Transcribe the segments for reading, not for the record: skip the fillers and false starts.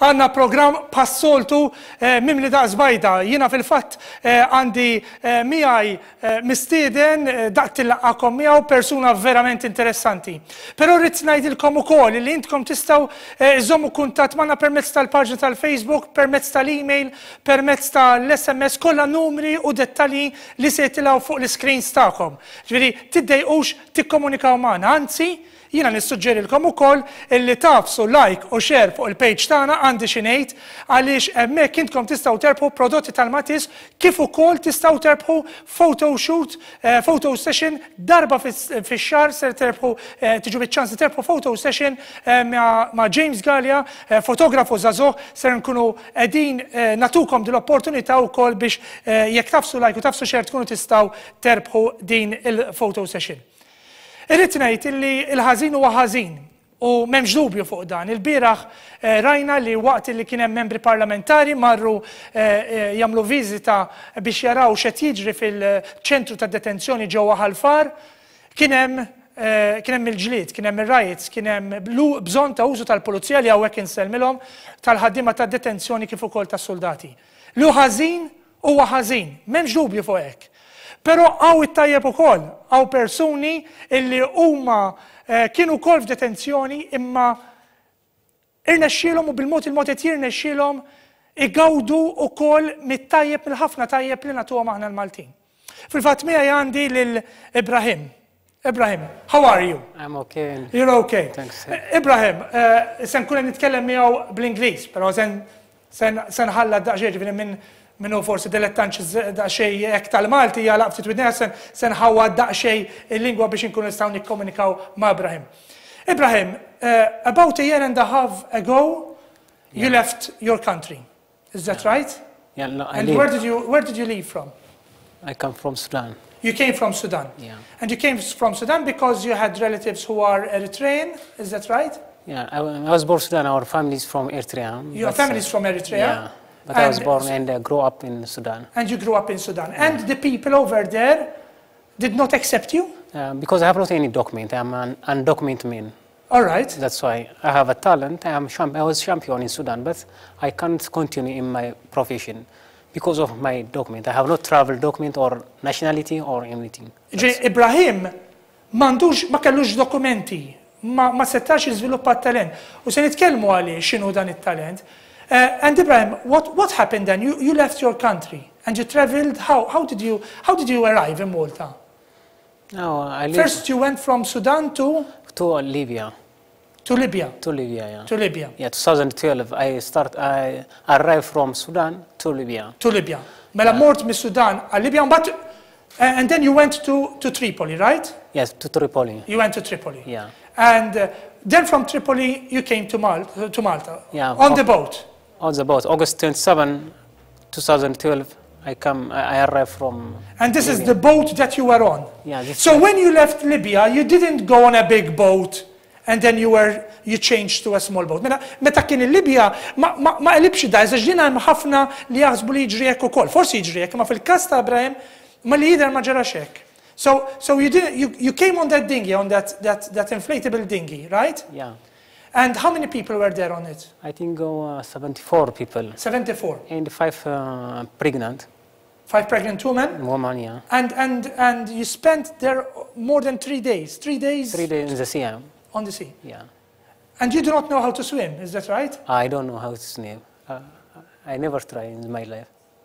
għandna programm passoltu mimli daqs bajda. Jiena fil-fatt għandi miegħi mistieden daqt tillaqakom miegħu persuna verament interessanti. Però rrid ngħidilkom ukoll li intkom tistgħu iżommu kuntatt magħna permezz tal-paġna tal-Facebook, permezz tal-email, permezz tal-SMS, kollha numri u dettalji li se jitilgħu fuq l-screens tagħkom. Ġifieri tiddejqux tikkomunikaw magħna, anzi jiena nissuġġerilkom ukoll illi tafsu like u share fuq il-page tagħna għandi xi ngħid għaliex hemmhekk intkom tistgħu terbħu prodotti tal-Matis kif ukoll tistgħu terbħu photo shoot, photo session darba fix-xahar ser terbħu tiġu biċ-ċans li terbħu photo session ma' James Gallia, fotografu żagħżugħ ser nkunu qegħdin nagħtukom din l-opportunità wkoll biex jekk tafsu like u tafsu share tkunu tistgħu terbħu din il-photo session. Irrid ngħid illi l-ħażin huwa ħażin u m'hemmx dubju fuq dan. Il-bieraħ rajna li waqt li kien hemm membri parlamentari marru jagħmlu viżita biex jaraw x'qed jiġri fil-ċentru tad-detenzjoni ġewwa Ħalfar, kien hemm il-ġlied, kien hemm ir-riots, kien hemm bżonn ta' użu tal-pulizija li hawnhekk insellmilhom tal-ħaddiema tad-detenzjoni kif ukoll tas-soldati. Lu ħażin huwa ħażin, m'hemmx dubju fuq hekk. Però għaw it-tajjeb ukoll, għaw persuni illi huma kienu wkoll f'detenzjoni imma irnexxielhom u bil-mod il-mod qed jirnexxielhom igawdu wkoll mit-tajjeb mill-ħafna tajjeb li nagħtuhom aħna l-Maltin. Fil-fatt miegħi għandi lil Ibrahim. Ibrahim, how are you? I'm okay. You're okay. Thanks. Ibrahim, se nkun nitkellem miegħu bl-Ingliż, però se nħalla daqsxejn ġifieri minnu forsi dilettanċ daqsxejn hekk tal-Malti hija laqftit widnejha se nħawwa daqsxejn il-lingwa biex inkunu nistgħu nikkomunikaw ma' Ibrahim. Ibrahim, about a year and a half ago, you left your country. Is that right? Yeah, no, And where did you leave from? I come from Sudan. You came from Sudan. Yeah. And you came from Sudan because you had relatives who are Eritrean. Is that right? Yeah, I was born in Sudan. Our family is from Eritrea. Your family is from Eritrea? Yeah, but I was born and grew up in Sudan. And you grew up in Sudan. Yeah. And the people over there did not accept you? Because I have not any document. I'm an undocumented man. All right. That's why I have a talent. I was champion in Sudan, but I can't continue in my profession because of my document. I have no travel document or nationality or anything. Ibrahim ma kellux dokumenti, ma setax jiżviluppa t-talent. U se nitkellmu għalih x'inhu dan it-talent. And Ibrahim, what happened then? You left your country and you traveled. How did you arrive in Malta? No, First you went from Sudan to Libya. To Libya. To Libya, yeah. To Libya. Yeah, 2012. I arrived from Sudan to Libya. To Libya. Mela mort mis Sudan għal Libya, and then you went to Tripoli, right? Yes, to Tripoli. You went to Tripoli. Yeah. And then from Tripoli you came to Malta. Yeah. On the boat. On the boat, August 27, 2012. I arrived from. And this Libya. Is the boat that you were on. Yeah. So when you left Libya, you didn't go on a big boat, and then you changed to a small boat. Meta kien il-Libja ma qlibx da, iżda ġdina hemm ħafna li jaħsbu li jiġri hekk ukoll. Forsi jiġri hekk, ma fil-każ ta' Ibrahim ma li jidher ma ġarax hekk. So you came on that dinghy, on that inflatable dinghy, right? Yeah. And how many people were there on it? I think 74 people. 74. And 5 pregnant. 5 pregnant women? Women, yeah. And you spent there more than 3 days. 3 days? 3 days in the sea. On the sea? Yeah. And you do not know how to swim, is that right? I don't know how to swim. I never tried in my life.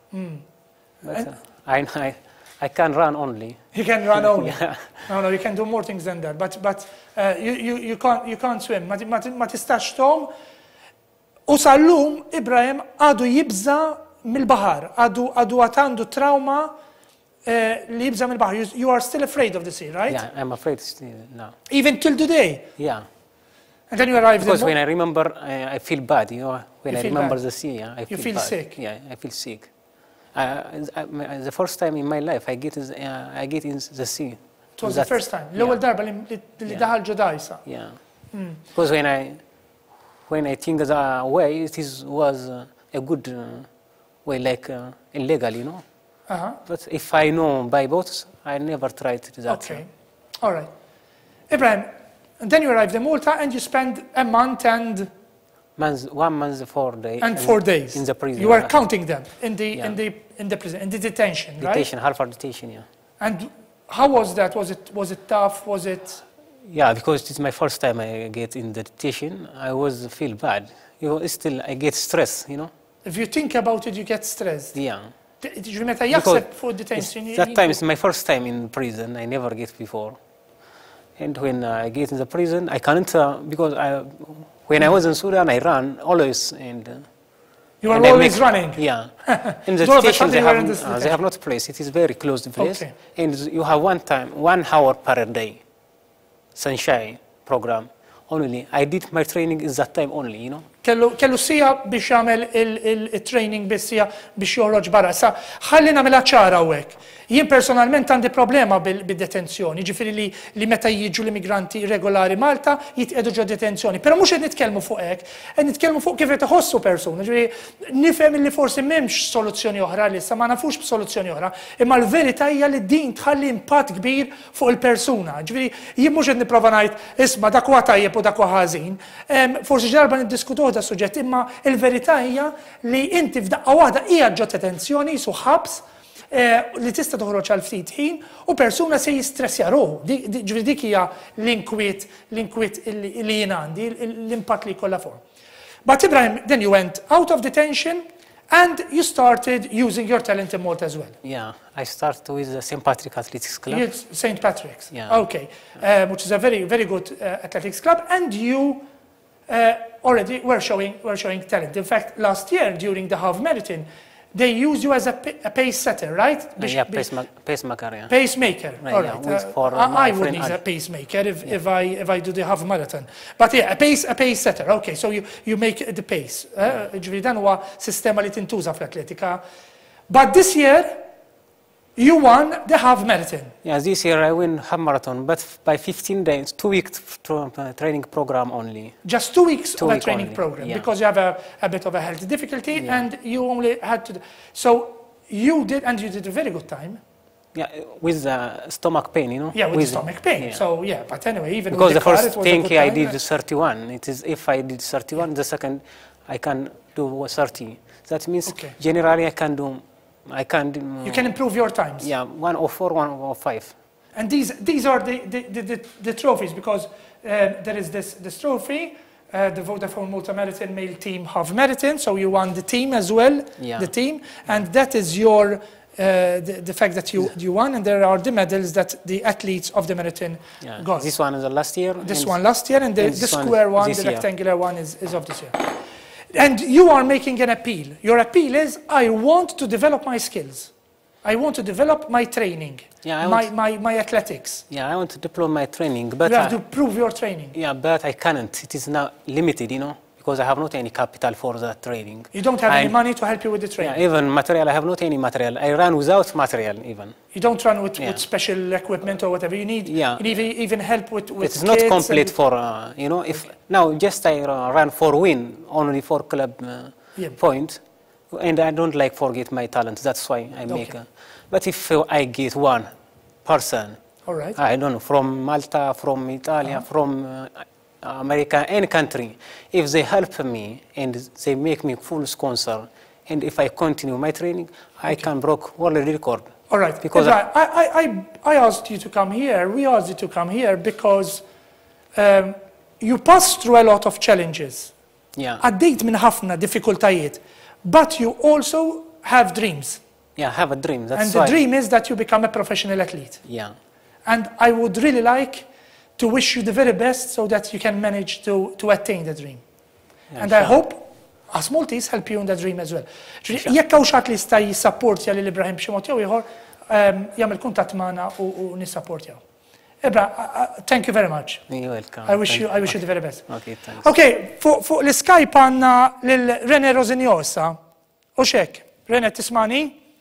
But I can run only. You can run only? Yeah. No, you can do more things than that. But you can't swim. Ma tistax tom. U sal-lum, Ibrahim għadu jibża mill-bahar. Għadu għatandu trauma li jibża mill-bahar. You are still afraid of the sea, right? Yeah, I'm afraid still now. Even till today? Yeah. And then you arrive because when I remember, I feel bad. You know, when I remember the sea, I feel bad. You feel sick? Yeah, I feel sick. The first time in my life I get in the sea. It was the first time. L-ewwel darba li daħal ġodajsa. Yeah. Because when I think the way it was a good way, like illegal, you know. But if I know by boats, I never tried to do that. Okay. All right. Ibrahim, and then you arrived in Malta and you spend a month and 1 month, 4 days. And 4 days. In the prison. You are counting them in the prison, in the detention, right? Detention, half hour detention, yeah. And how was that? Was it tough? Was it? Yeah, because it's my first time I get in the detention. I feel bad. Still I get stressed, If you think about it, you get stressed. Yeah. Did you meta jaħseb for detention? That time is my first time in prison. I never get before. And when I get in the prison, I can't because when I was in Sudan, I ran always and. You are always running. Yeah. In the detention, they have not place. It is very closed place, and you have 1 hour per day. Sunshine program only. I did my training in that time only, Kellu sija biex jagħmel il-training biss sija biex joħroġ barra. Sa ħalli nagħmilha ċara hawnhekk. Jien personalment għandi problema bid-detenzjoni, ġifieri li meta jiġu l-immigranti regolari Malta jitqiegħdu ġo detenzjoni. Però mhux qed nitkellmu fuq hekk, qed nitkellmu fuq kif qed iħossu persuna. Ġifieri nifhem li forsi m'hemmx soluzzjoni oħra li issa ma nafux b'soluzzjoni oħra, imma l-verità hija li din tħalli impatt kbir fuq il-persuna. Ġifieri jien mhux qed nipprova ngħid isma' dak huwa tajjeb u dak huwa ħażin. Forsi ġarba niddiskutuh da suġġett, imma il-verità hija li inti f'daqqa waħda hija ġo detenzjoni su ħabs li tista' toħroġ għal ftit ħin u persuna se jistressja ruħu. Ġifieri dik hija l-inkwiet li jien għandi, l-impatt li jkollha fuq. But Ibrahim, then you went out of detention and you started using your talent in Malta as well. Yeah, I started with the St. Patrick's Athletics Club. Yes, St. Patrick's. Yeah. Okay, which is a very, very good athletics club, and you already were showing talent. In fact, last year during the half marathon, they used you as a pace setter, right? Yeah, pacemaker. Yeah. Pacemaker. Right, all right. Yeah, I would need a pacemaker if I do the half marathon. But yeah, a pace setter. Okay, so you make the pace. Ġifieri dan huwa sistema li tintuża fl-atletika. But this year you won the half marathon. Yeah, this year I win half marathon, but by 15 days, 2 weeks training program only. Just 2 weeks of a training program, yeah. Because you have a bit of a health difficulty, and you only had to. So you did a very good time. Yeah, with stomach pain, Yeah, with stomach pain. Yeah. So yeah, but anyway, even because with the first thing I time, did 31. It is if I did 31, the second I can do 30. That means generally I can do. You can improve your times. Yeah, 104, 105. And these are the trophies, because there is this trophy, the Vodafone Malta Marathon Male Team Half Marathon. So you won the team as well, the team, and that is your the fact that you won. And there are the medals that the athletes of the marathon got. This one is the last year. This one last year, and the square one, the rectangular one is of this year. And you are making an appeal. Your appeal is, I want to develop my skills. I want to develop my training, my athletics. Yeah, I want to develop my training. But you have to prove your training. Yeah, but I can't. It is now limited, because I have not any capital for that training. You don't have any money to help you with the training? Yeah, even material, I have not any material. I run without material even. You don't run with special equipment or whatever you need? Yeah. You need even help with it's not complete for, if now just I run for win, only for club point, and I don't like forget my talent. That's why I make but if I get one person, all right. I don't know, from Malta, from Italy, from America, any country, if they help me and they make me full sponsor, and if I continue my training, I can break world record. All right. Because I asked you to come here. We asked you to come here because you passed through a lot of challenges. Yeah. Għaddejt minn ħafna diffikultajiet, but you also have dreams. Yeah, I have a dream. That's and the dream is that you become a professional athlete. Yeah. And I would really like to wish you the very best so that you can manage to attain the dream. Yeah, and I hope us Maltese help you in the dream as well. Jekk hawn xatt li jista' jissapport lil Ibrahim b'xi mod jew ieħor, jagħmel kuntatt magħna u nissapport jew. Ebra, thank you very much. You're welcome. I wish you the very best. Okay, thanks. Okay, fuq l-Skype għandna lil Rene Rosinjosa. U xek, Rene tismani?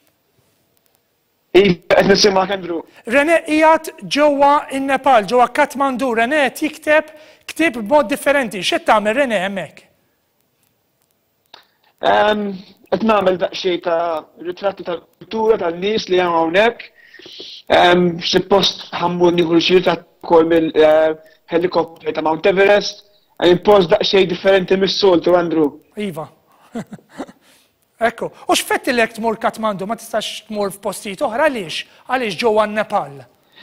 Qed nisimgħek Andrew. Rene qiegħed ġewwa in-Nepal, ġewwa Katmandu. Rene qed jikteb ktieb b'mod differenti. X'qed tagħmel Rene hemmhekk? Qed nagħmel daqsxejn ta' ritratti tal-kultura tan-nies li hemm hawnhekk. Suppost ħammur nieħu xi ritratt ukoll mill-helikopter ta' Mount Everest. Għan post daqxej differenti mis-soltu, Andrew. Iva. Ekku, u x'fetti l-ek tmur Katmandu, ma tistax tmur f'postijiet oħra għaliex ġewwa Nepal?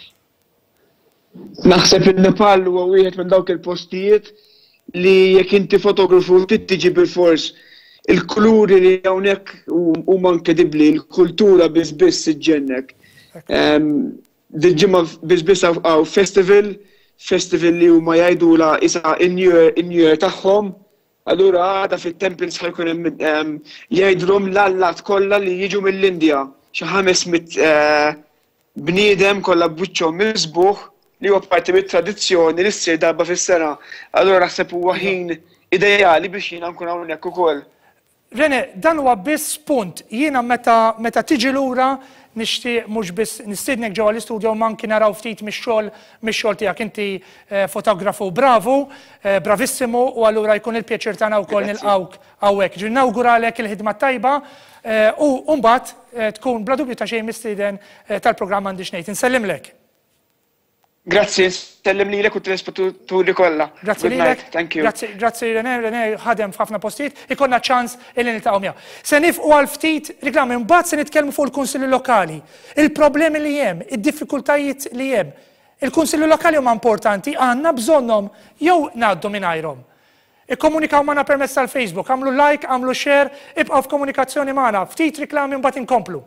Naħseb il-Nepal huwa wieħed minn dawk il-postijiet li jekk inti fotografu tiġi bil-fors il-kuluri li hawnhekk huma inkredibbli, il-kultura biss iġġennek. Diġimma biss għaw festival li huma jgħidula isa in-New Year tagħhom. Allura għada fit-temples ħajkun jgħidulhom l-allat kollha li jiġu mill-Indja. Xi 500 bniedem kollha b'wiċċhom misbuħ li huwa parti mit-tradizzjoni li ssir darba fis-sena. Allura naħseb huwa ħin ideali biex jiena nkun hawnhekk ukoll. Rene, dan huwa biss punt. Jiena meta tiġi lura nixtieq mhux biss nistiednek ġewwa l-istudju manki naraw ftit mix-xogħol tiegħek. Inti fotografu bravu, bravissimo, u allura jkun il-pjaċir tagħna wkoll nilqgħuk hawnhekk. Ġi nawguralek il-ħidma tajba u mbagħad tkun bla dubju ta' xejn mistieden tal-programm M'għandix ngħid. Insellimlek. Grazzi, stellim lilek u t-telespettaturi kollha. Grazzi lilek. Thank you. Grazzi Rene ħadem f'ħafna postijiet, ikollna ċans illi niltaqgħu miegħu. Se nifqu għal ftit riklami, mbagħad se nitkellmu fuq il-Kunsilli Lokali, il-problemi li hemm, id-diffikultajiet li hemm. Il-Kunsilli Lokali huma importanti, għandna bżonnhom jew ngħaddu mingħajrhom. Ikkomunikaw magħna permezz tal-Facebook, għamlu like, għamlu share, ibqgħu f'komunikazzjoni magħna, ftit riklami mbagħad inkomplu.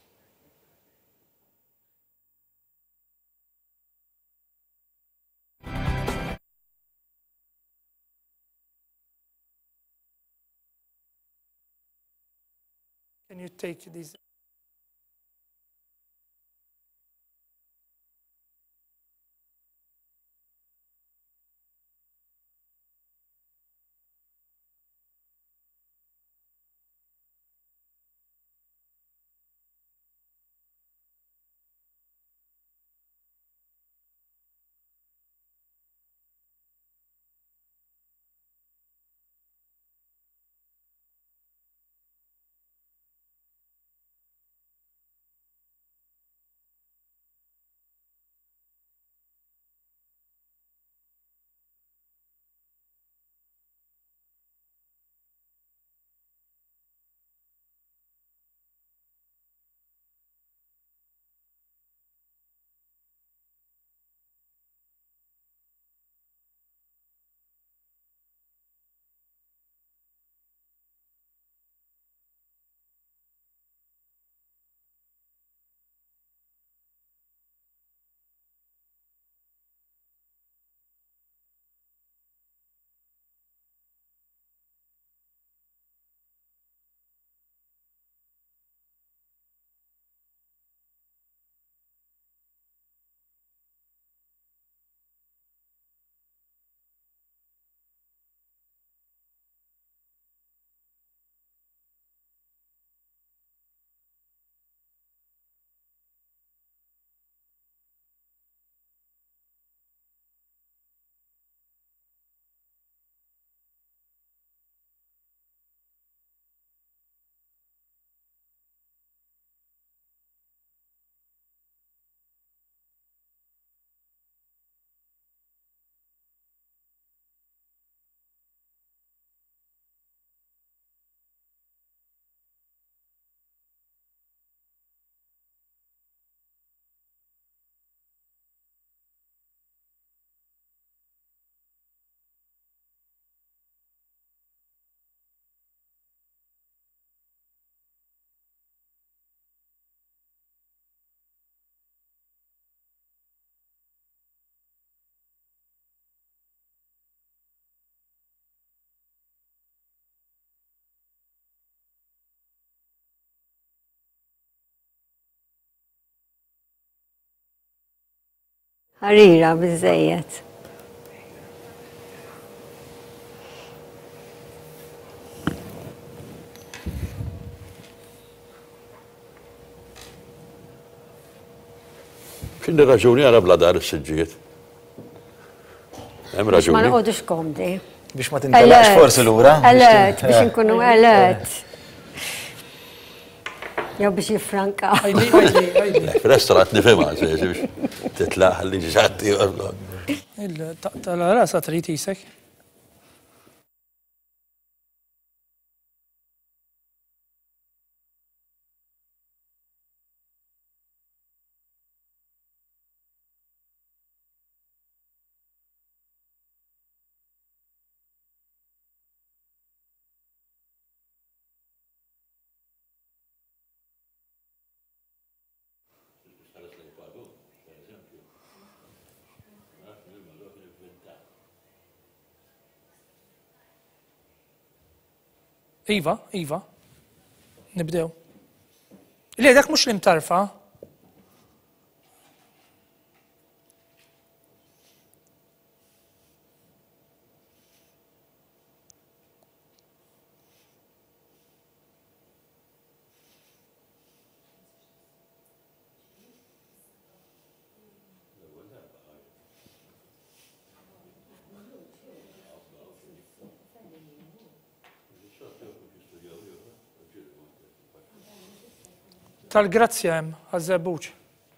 Can you take these? ħarira biżżejjed. X'inhi raġuni għal bla dar is-siġġiet? Hemm raġuni. Ma noqogħdux komdi. Biex ma tintelaqx forsi lura. Alert, biex inkunu alert. Jew biex jiffranka. F'restorant nifhimha biex titlaq ħalli ġatti. Il-taqta l-rasa trid isek. Iva, Iva. Nibdew. Li dak mhux l-imtarfa. Tal-grazzja hemm għaż-żebbuġ.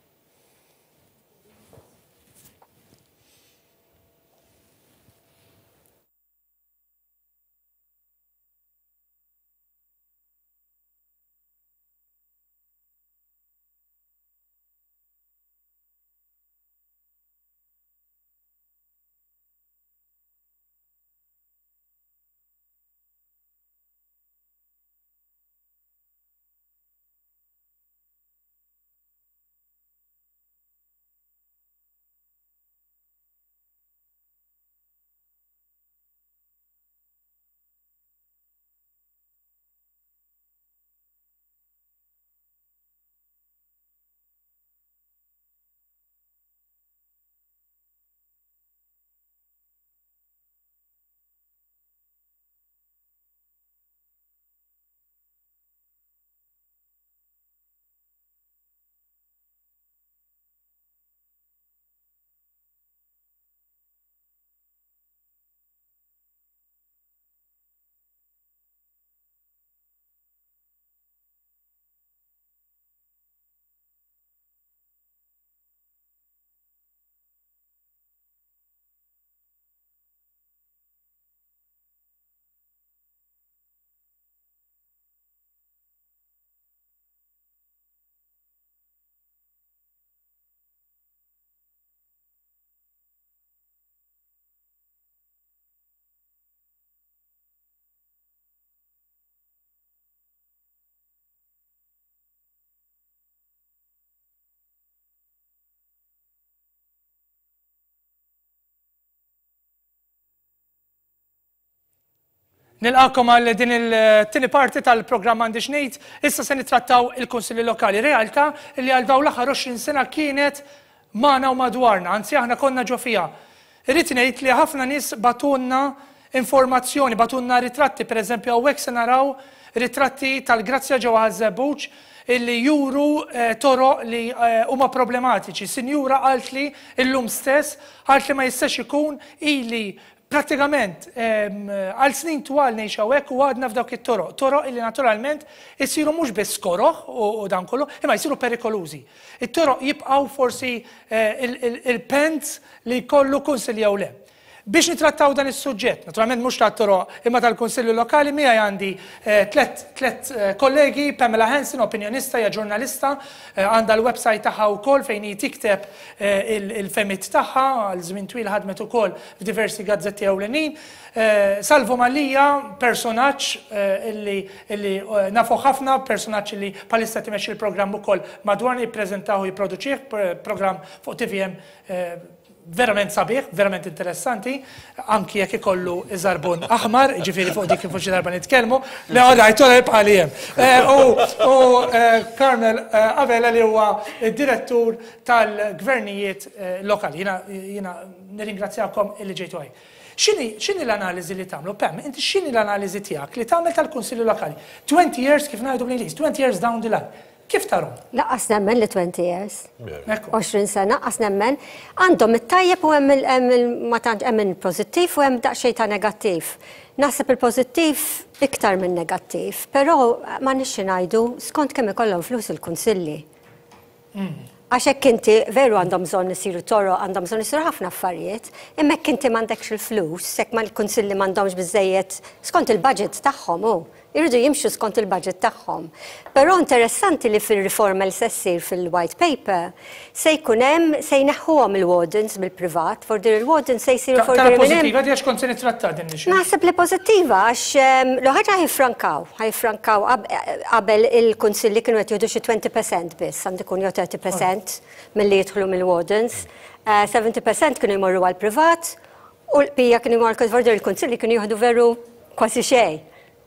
Nilqakom għal din il-tieni parti tal-programm Għandi x'ngħid, issa se nittrattaw il-Kunsilli Lokali. Realtà li għal dawn l-aħħar 20 sena kienet magħna u madwarna, anzi aħna konna ġo fiha. Irrid ngħid li ħafna nies batunna informazzjoni, batunna ritratti, pereżempju hawnhekk se naraw ritratti tal-Grazzja ġewwa Ħaż-Żebbuġ illi juru toroq li huma problematiċi. Sinjura qalt li llum stess qalt li ma jistax ikun ili pratikament għal snin twal ngħix hawnhekk u għadna f'dawk it-toroq. Toroq illi naturalment isiru mhux biss koroħ u dan kollu, imma jsiru perikolużi. It-toroq jibqgħu forsi il-pens li jkollu kunsill jew le. Biex nitrattaw dan is-suġġett, naturalment mhux tat-toroq imma tal-Kunsilli Lokali, miegħi għandi tliet kollegi, Pamela Hansen, opinjonista, hija ġurnalista, għandha l-website tagħha wkoll fejn hi tikteb il-femit tagħha, għal żmien twil ħadmet ukoll f'diversi gazzetti ewlenin. Salvo Malija, personaġġ illi nafu ħafna, personaġġ li bħalissa timexxi l-programm ukoll madwarna jippreżentaw jipproduċih, programm fuq TVM verament sabiħ, verament interessanti, anki jekk ikollu iżarbun aħmar, ġifieri fuq dik fuq xi darba nitkellmu, li għadajtu jibqa' li hemm. U Carmel Avella li huwa d-direttur tal-gvernijiet lokali. Jiena nirringrazzjakom illi ġejtu għaj. X'inhi l-analiżi li tagħmlu? Pam, inti x'inhi l-analiżi tiegħek li tagħmel tal-Kunsilli Lokali? 20 years kif ngħidu bl-Ingliż, 20 years down the line. Kif tarom? Laqqas nemmen li 20 years. 20 sena, laqqas nemmen. Għandhom it-tajjeb u ma tantx hemm il-pożittiv u hemm daqsxejn ta' negattiv. Naħseb il-pożittiv iktar minn negattiv, però ma nixxi ngħidu skont kemm ikollhom flus il-kunsilli. Għax hekk inti veru għandhom bżonn isiru toroq, għandhom bżonn isiru ħafna affarijiet, imma hekk inti m'għandekx il-flus, hekk ma l-kunsilli m'għandhomx biżżejjed skont il-budget tagħhom hu. Irridu jimxu skont il-budget tagħhom. Però interessanti li fil-riforma li se ssir fil-white paper se jkun hemm se jneħħuhom il-wardens bil-privat, fordir il-wardens se jsiru fordir il-privat. Pożittiva di għax kont se nitrattat din ix-xejn. Naħseb li pożittiva għax l-ħaġa ħajfrankaw qabel il-kunsilli kienu qed jieħdu xi 20% biss, għandu jkun jew 30% milli jidħlu mill-wardens, 70% kienu jmorru għall-privat u l-bqija kienu jmorru fordir il-kunsilli kienu jieħdu veru kważi xejn.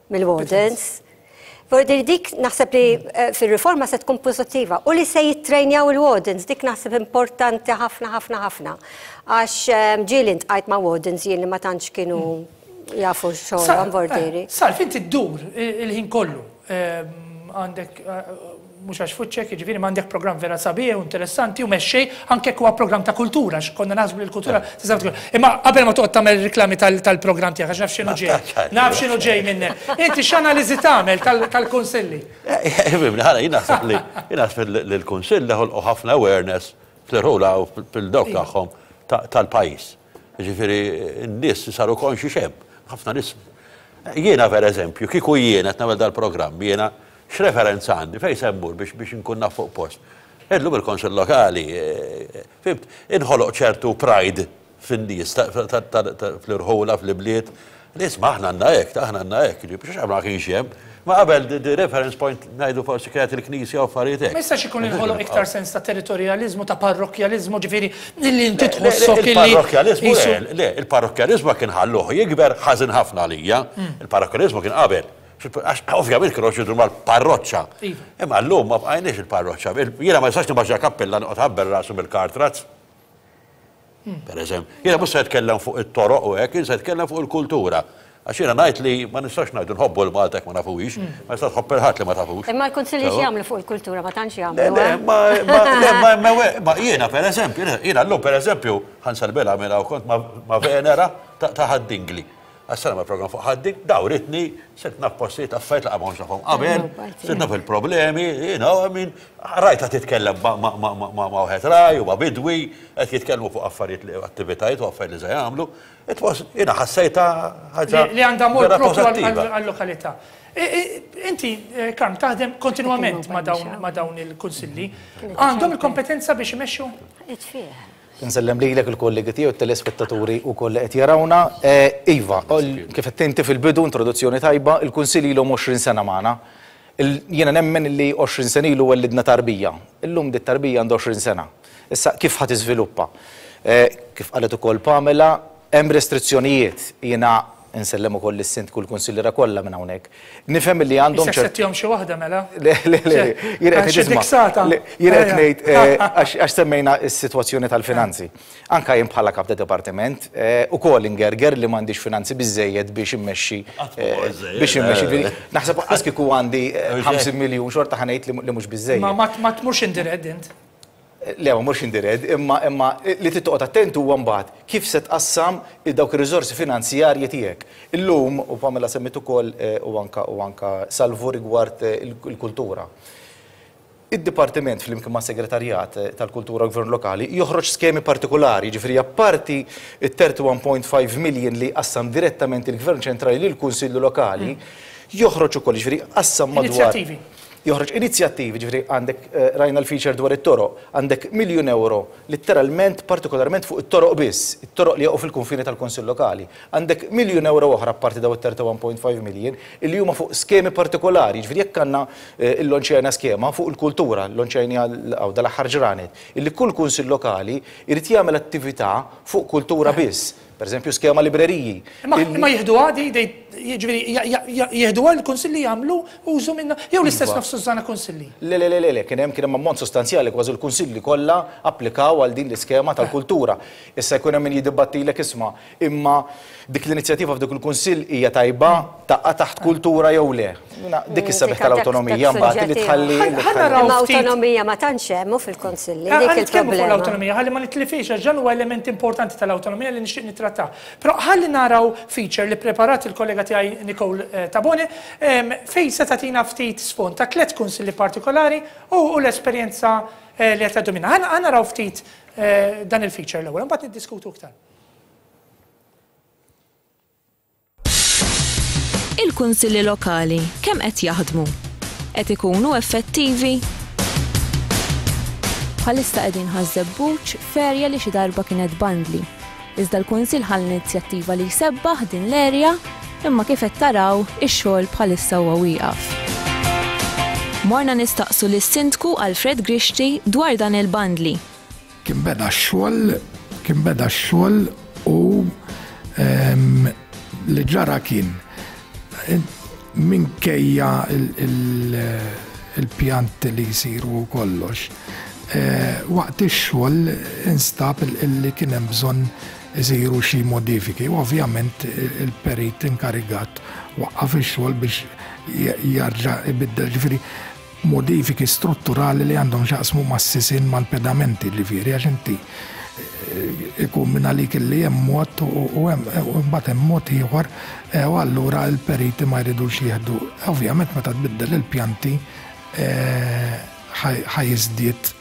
mill-wardens. Dik naħseb li fil-riforma se tkun pożittiva u li se jittrejnjaw il-wardens dik naħseb importanti ħafna. Għax ġieli ntqajt ma' wardens jien li ma tantx kienu jafu xogħolhom vordieri. Salf inti ddur il-ħin kollu. Għandek mhux għax fuċċek, jiġifieri m'għandek programm vera sabiħ u interessanti u mexxej anke huwa programm ta' kultura, x'konna naħsbu li l-kultura tista' tkun. Imma qabel ma toqgħod tagħmel riklami tal-programm tiegħek għax naf x'inhu ġej. Naf x'inhu ġej minnek. Inti x'analiżi tagħmel tal-kunsilli? Jien naħseb li l-kunsill ħolqu ħafna awareness fl-irħula u fil-dawk tagħhom tal-pajjiż. Jiġifieri n-nies saru konxi xemm, ħafna nies. Jiena pereżempju, kieku jien qed nagħmel dal-programm, jiena x'referenza għandi fejn semmur biex inkun naf fuq post. Illum il-Kunsill Lokali, fimt, inħoloq ċertu pride fin-nies fl-irħula, fl-ibliet. Nisma' aħna għandna hekk, biex għamla kienx hemm. Ma qabel the reference point ngħidu forsi kienet il-Knisja u affarijiet hekk. Ma jistax ikun inħoloq iktar sens ta' territorjaliżmu, ta' parrokjaliżmu, ġifieri li inti tħossok il-parrokjaliżmu le, il-parrokjaliżmu kien ħalluh jikber ħażin ħafna għalija. Il-parrokjaliżmu kien qabel. Ovvjament kienu xidru mal-parroċċa. Imma llum ma bqajniex il-parroċċa. Jiena ma jistax nimmaġġa kappella noqgħod ħabber rasu mill-kartrazz. Pereżempju, jiena mhux se jitkellem fuq it-toroq u hekk, se jitkellem fuq il-kultura. Għax jiena ngħid li ma nistax ngħidu nħobbu l-Malta ma nafuhiex, ma nistax tħobb il-ħadd li ma tafux. Imma l-kunsilli x'jagħmlu fuq il-kultura ma tantx jagħmlu. Ma jiena pereżempju, jiena llum pereżempju ħansalbela minn kont ma' Venera ta' Ħaddingli. Għas-sena ma' program fuq ħaddik, dawritni, sirt naf postijiet affarijiet la' għamon xafhom qabel, sirt naf il-problemi, rajta titkellem ma' wieħed raj u ma' bidwi, qed jitkellmu fuq affarijiet li attivitajiet u affarijiet li se jagħmlu. Jiena ħassejta ħaġa li għandha mor propju għall-lokalità. Inti, Karm, taħdem kontinwament ma' dawn il-kunsilli, għandhom il-kompetenza biex imexxu? Nsellem lilek il-kollegi tiegħu t-telespettaturi u koll qed jarawna. Iva, kif qed inti fil-bidu introduzzjoni tajba, il-Kunsill ilhom 20 sena magħna. Jiena nemmen li 20 sena ilu wellidna tarbija. Illum dit tarbija għandu 20 sena. Issa kif ħadd iżviluppa? Kif qalet ukoll Pamela, hemm restrizzjonijiet. Jiena nsellem ukoll is-sindku l-kunsillira kollha minn hawnhekk. Nifhem li għandhom settihom xi waħda mela. Le, jien qed ngħid għax semmejna s-sitwazzjoni tal-finanzi. Anke jien bħala kap departiment ukoll ingerger li m'għandix finanzi biżżejjed biex immexxi naħseb qas kieku għandi 50 miljun xorta ħanejt li mhux biżżejjed. Ma tmurx indired int. Le, ma mhux indired, imma li tittoqgħod attent huwa mbagħad kif se tqassam dawk ir-riżorsi finanzjarji tiegħek. Illum u Pamela semmit ukoll u anke salvu rigward il-kultura. Id-Dipartiment flimkien ma' Segretarjat tal-Kultura u Gvern Lokali joħroġ skemi partikolari, ġifieri apparti it-31.5 million li qassam direttament il-Gvern ċentrali lill-Kunsillu Lokali, joħroġ ukoll ġifieri qassam madwar joħroġ inizjattivi, ġifieri għandek rajna l-feature dwar it-toroq, għandek €1,000,000 litteralment partikolarment fuq it-toroq biss, it-toroq li jaqgħu fil-kunfini tal-Kunsill Lokali. Għandek €1,000,000 oħra apparti daw it-31.5 million illi huma fuq skemi partikolari, ġifieri jekk għandna l-lonċjajna skema fuq il-kultura, l-lonċjajna għaw dal-aħħar ġranet, illi kull Kunsill Lokali irid jagħmel attività fuq kultura biss. Per eżempju, skema libreriji. Ma jieħdu għadi, jieħdu għal konsilli jagħmlu użu minna, jew l-istess nafsu żana konsilli. Le, kien hemm ammont sostanzjali kważi l-kunsilli kollha applikaw għal din l-iskema tal-kultura. Issa jkun hemm min jiddibattilek isma' imma dik l-inizjattiva f'dik il-kunsill hija tajba taqqa' taħt kultura jew le. Dik issa beħ tal-awtonomija mbagħad li tħalli. L-awtonomija ma tantx hemm fil-kunsilli, dik il-problema. L-awtonomija ħalli ma nitlifix għax huwa element importanti tal-awtonomija li nixtieq nittrattaw. Però ħalli naraw feature li preparat il-kollega tiegħi Nicole Tabone fejn se tagħtina ftit sfond ta' 3 kunsilli partikolari u l-esperjenza li qed tgħaddu minnha. Ħa naraw ftit dan il-feature l-ewwel, mbagħad niddiskutu aktar. Il-kunsilli lokali kemm qed jaħdmu? Qed ikunu effettivi? Bħalissa qegħdin ħażebbuċ ferja li xi darba kienet bandli. Iżda l-Kunsill ħall inizjattiva li jsebbaħ din l-erja imma kif qed taraw ix-xogħol bħalissa huwa wieqaf. Morna nistaqsu lis-Sindku Alfred Grixti dwar dan il-bandli. Kien beda x-xogħol u li ġara kien minkejja il-pjanti li jisiru kollox. Waqt ix-xogħol instab li kien hemm bżonn isiru xi modifiki. U ovvjament il-perit inkarigat waqqaf ix-xogħol biex jarġa' ibiddel ġifieri modifiki strutturali li għandhom xaqsmu mas-sisin mal-pedamenti ġifieri għax inti ikun minn għalik li hemm mod u mbagħad hemm mod ieħor u allura l-periti ma jridux jieħdu. Ovvjament meta tbiddel il-pjanti ħajżdied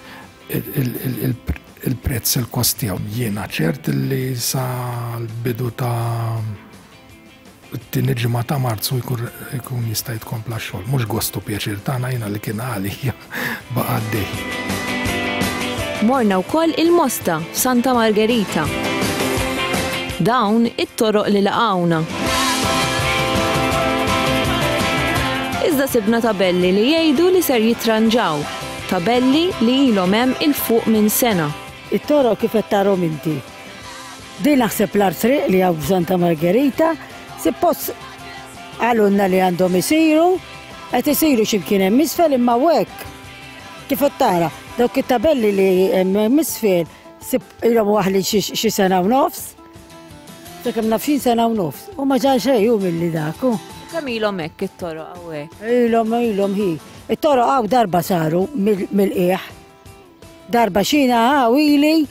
il-prezz il-kost tiegħu. Jiena ċert li sa l-bidu ta' t-tieni ġimgħa ta' Marzu jkun jista' jitkompla x-xogħol. Mhux gostu pjaċir tagħna jiena li kien għalija baqa' għaddej. Morna wkoll il-Mosta f'Santa Margherita. Dawn it-toroq li laqgħuna. Iżda sibna tabelli li jgħidu li ser jitranġaw. Tabelli li ilhom hemm il-fuq minn sena. It-toroq kif qed tarhom inti. Din naħseb l-artriq li hawn f'Santa Margherita suppost għalunna li għandhom isiru, qed isiru x'imkien hemm isfel imma hekk. Kif qed tara, dawk it-tabelli li hemm isfel ilhom waħli xi sena u nofs. Sakemm naf xi sena u nofs. U ma ġar xejn hu milli daku. Kemm ilhom hekk it-toroq hawnhekk? Ilhom hi. It-toroq hawn darba saru mill-qiegħ. Darba xina ili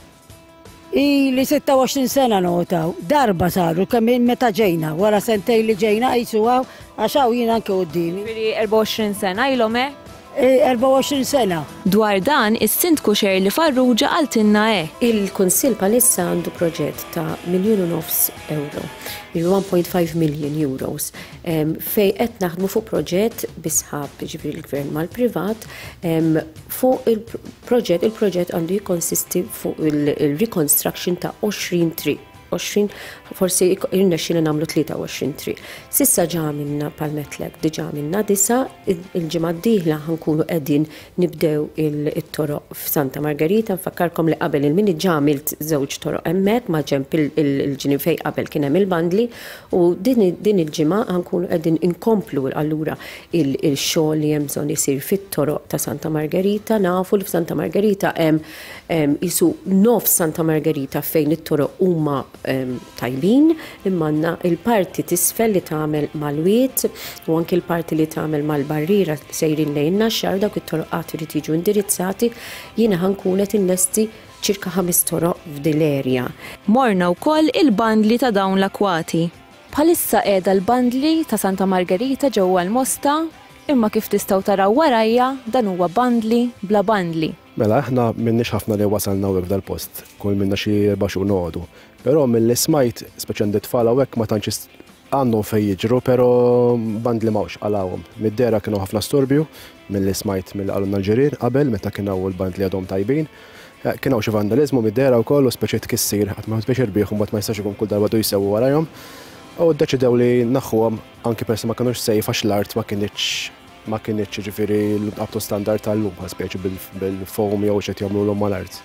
26 sena notaw. Darba saru kemm meta ġejna, wara sentejn li ġejna qisu hawn għax hawn jien anke qudiemi. 24 sena ilhom hekk? 24 sena. Dwar dan, is-Sindku Xerli Farrugia għaltinna Il-Kunsill palissa għandu proġett ta' €1.5 million, 1.5 million euros, fej qed naħdmu fuq proġett bisħab ġifieri l-Gvern mal-privat fuq il-proġett għandu jikkonsisti fuq il-reconstruction ta' 20 triq. 20, forsi irnexxina nagħmlu 23 triq. Sissa ġa minna pal-metlek, diġa minna disa, il-ġimgħa d-dieħla ħankunu qegħdin nibdew it-toroq f'Santa Margherita. Nfakkarkom li qabel il-min ġamilt żewġ toroq hemmhekk ma' ġemp il-ġini fejn qabel kien hemm il-bandli u din il-ġimgħa ħankunu qegħdin inkomplu allura il-xogħol li hemm bżonn isir fit-toroq ta' Santa Margherita. Nafu li f'Santa Margherita hemm isu nof Santa Margherita fejn it-toroq huma tajbin, imma il-parti tisfel li tagħmel mal-wiet u anke il-parti li tagħmel mal-barriera sejrin lejn xar dawk it-toroqat irid jiġu indirizzati. Jiena ħankun qed innesti ċirka 5 toroq f'din l-erja. Morna wkoll il-bandli ta' dawn l-akwati. Bħalissa qiegħda l-bandli ta' Santa Margherita ġewwa l-Mosta, imma kif tistgħu taraw warajja dan huwa bandli bla bandli. Mela aħna minnix ħafna li wasalna hawnhekk dal-post, kull minna xi baxu noqogħdu. Però mill-li smajt, speċjalment it-tfal hawnhekk ma tantx għandhom fejn jiġru, però bandli m'hawnx qalawhom. Mid-dera kienu ħafna storbju, mill-li smajt mill-qalulna l-ġirien qabel meta kien hawn il-bandli għadhom tajbin. Kien hawn xi vandaliżmu mid-dera wkoll u speċi tkissir qatt ma speċi rbieħ mbagħad ma jistax ikun kull darba du jsewwu warajhom. U ddeċidew li naħħuhom anke peress ma kinux sejf għax l-art ma kienx ġifieri l-qabtu standard tal-lum speċi bil-foam jew x'qed jagħmluhom mal-art.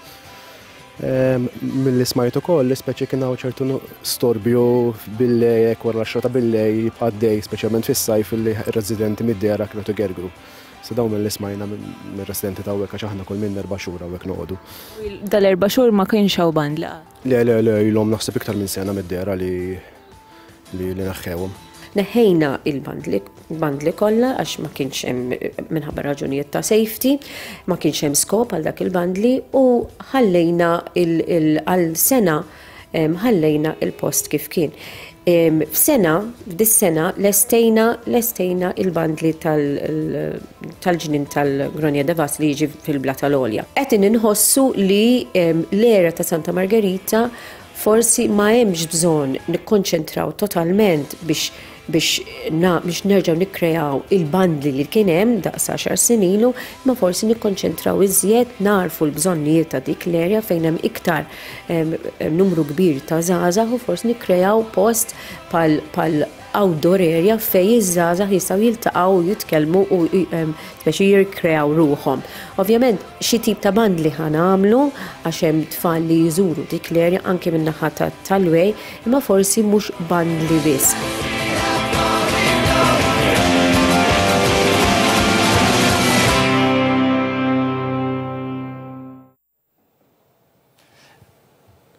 Mill-li smajt ukoll li speċi kien hawn ċertu storbju billejek wara l-xrota billej għaddej speċjalment fis-sajf li r-residenti mid-dera kienu tigergru. So dawn mill-li smajna mir-residenti ta' hawnhekk għax aħna kull minn 4 xhur hawnhekk noqogħdu. Dal-4 xhur ma kienx hawn bandla? Le, ilhom naħseb iktar minn sena mid-dera li naħħewhom. Neħejna il-bandli kollha għax ma kienx hemm minħabba raġunijiet ta' safety, ma kienx hemm skop għal dak il-bandli u ħallejna għal sena ħallejna il-post kif kien. F'dis-sena lestejna il-bandli tal-ġnien tal-Gronja Devas li jiġi fil-Blat tal-Olja. Qed inħossu li l-era ta' Santa Margherita forsi ma hemmx bżonn nikkonċentraw totalment biex nerġgħu nikkreaw il-bandli li kien hemm daqs 10 snin ilu, ma forsi nikkonċentraw iżjed narfu l-bżonnijiet ta' dik l-erja fejn hemm iktar numru kbir ta' żgħażagħ u forsi nikkreaw post pal outdoor area fejn iż-żgħażagħ jistgħu jiltaqgħu jitkellmu u biex jirkreaw ruhom. Ovvjament xi tip ta' bandli ħanamlu għax hemm tfal li jżuru dik l-erja anke min-naħa tal-wej, imma forsi mhux bandli biss.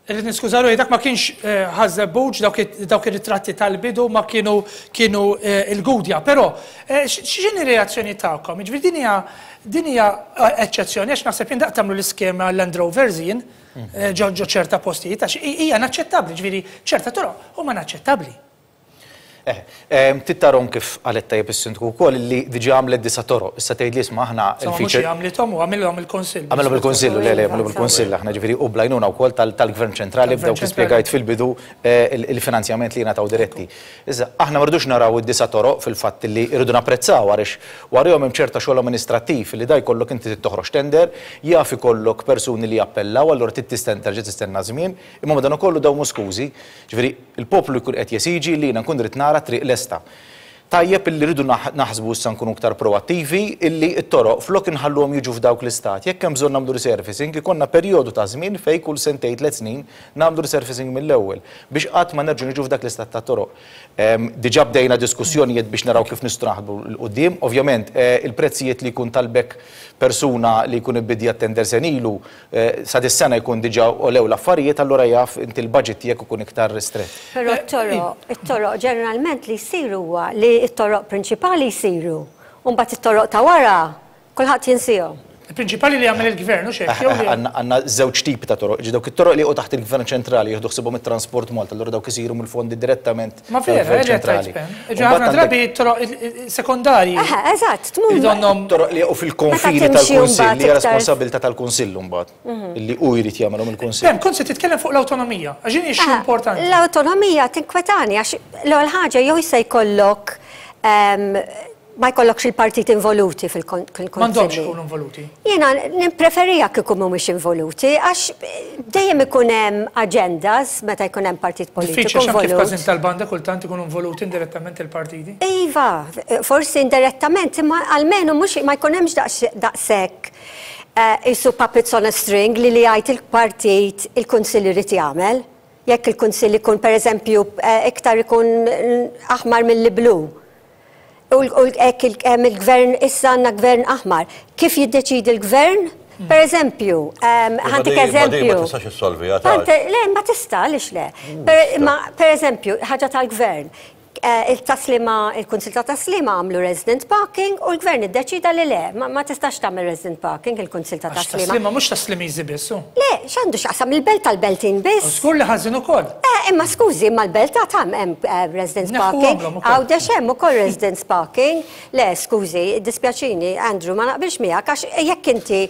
Rrid niskuża ruħi dak ma kienx ħażebbuġ dawk ir-ritratti tal-bidu ma kienu il-Gudja, però x'inhi reazzjoni tagħkom? Jiġifieri din hija eċċezzjoni għax naħseb jien daqt tagħmlu l-iskema Land Rovers jien ġo ċerta postijiet għax hija naċċettabbli, ġifieri ċerta toroq huma naċċettabbli. Tittarom kif għalet tajjeb is-sindku wkoll li diġà għamlet 9 toroq. Issa tgħid li isma' aħna il-feature għamlithom u għamilhom il-Kunsill. Għamilhom il-Kunsill għamilhom il-Kunsill aħna ġifieri u blajnuna wkoll tal-Gvern ċentrali b'dawk li spjegajt fil-bidu il-finanzjament li jingħataw diretti. Iżda aħna m'rdux naraw id-9 toroq fil-fatt li rridu napprezzaw għaliex warihom hemm ċerta xogħol amministrattiv li da jkollok inti toħroġ tender, jaf ikollok persuni li jappellaw allura tistenna żmien, imma madan ukollu dawn skużi, ġifieri il-poplu jkun qed jesiġi li jiena nkun rid nara triq lesta. Tajjeb illi rridu naħsbu issa nkunu iktar proattivi illi t-toroq flok inħalluhom jiġu f'dawk l-istat. Jekk hemm bżonn nagħmlu resurfacing, ikollna perjodu ta' żmien fejn kull sentejn 3 snin nagħmlu resurfacing mill-ewwel biex qatt ma nerġgħu niġu f'dak l-istat ta' toroq. Diġà bdejna diskussjonijiet biex naraw kif nistgħu naħdmu l-qudiem. Ovvjament il-prezzijiet li jkun talbek persuna li jkun ibidja tender senilu sa dis-sena jkun diġà olew l-affarijiet, allura jaf inti l-budget tiegħek ikun iktar ristret. Però it-toroq ġeneralment li jsiru huwa li it-toroq prinċipali jsiru, u mbagħad it-toroq ta' wara kulħadd jinsihom. Il-prinċipali li jagħmel il-Gvern u xejn. Għandna żewġ tipi ta' toroq, dawk it-toroq li taħt il-Gvern ċentrali jieħdu ħsibhom it-transport Malta, allura dawk isiru mill-fondi direttament. Ma vera, ċentrali. Ħafna drabi toroq sekondarji. Eżatt, tmur. Toroq li fil-konfini tal-Kunsill li hija responsabilità tal-Kunsill mbagħad, illi hu jrid jagħmelhom il-Kunsill. Kont se titkellem fuq l-awtonomija, għaxin hix importanti. L-awtonomija tinkwetani għax l-ewwel ħaġa jew se jkollok ma jkollokx il-partit involuti fil-Kunsill. M'għandhomx ikunu involuti. Jiena nippreferija kieku mhumiex involuti għax dejjem ikun hemm agendas meta jkun hemm partit politiku involut. Kif każin tal-banda kultant ikunu involuti indirettament il-partiti? Iva, forsi indirettament, imma almenu mhux ma jkun hemmx daqshekk isu puppets on a string li jgħid il-partit il-Kunsill irid jagħmel. Jekk il-Kunsill ikun pereżempju iktar ikun aħmar mill-blu. U il-Gvern issa għandna Gvern aħmar. Kif jiddeċidi l-Gvern? Per eżempju, ħantik eżempju. Ma tistax issolvi le, ma tista' għaliex le. Per eżempju, ħaġa tal-Gvern. Il-Kunsill ta' Taslima għamlu resident parking u l-Gvern iddeċida li le, ma tistax tagħmel resident parking il-Kunsill ta' Taslima. Taslima mhux Taslimiżi biss. Le, x'għandu x'qasam il-belt tal-beltin biss. Skur li ħażin ukoll. Imma skużi, imma l-belt ta' hemm resident parking. Għawdex hemm ukoll resident parking. Le, skużi, dispjaċini, Andrew, ma naqbilx miegħek għax jekk inti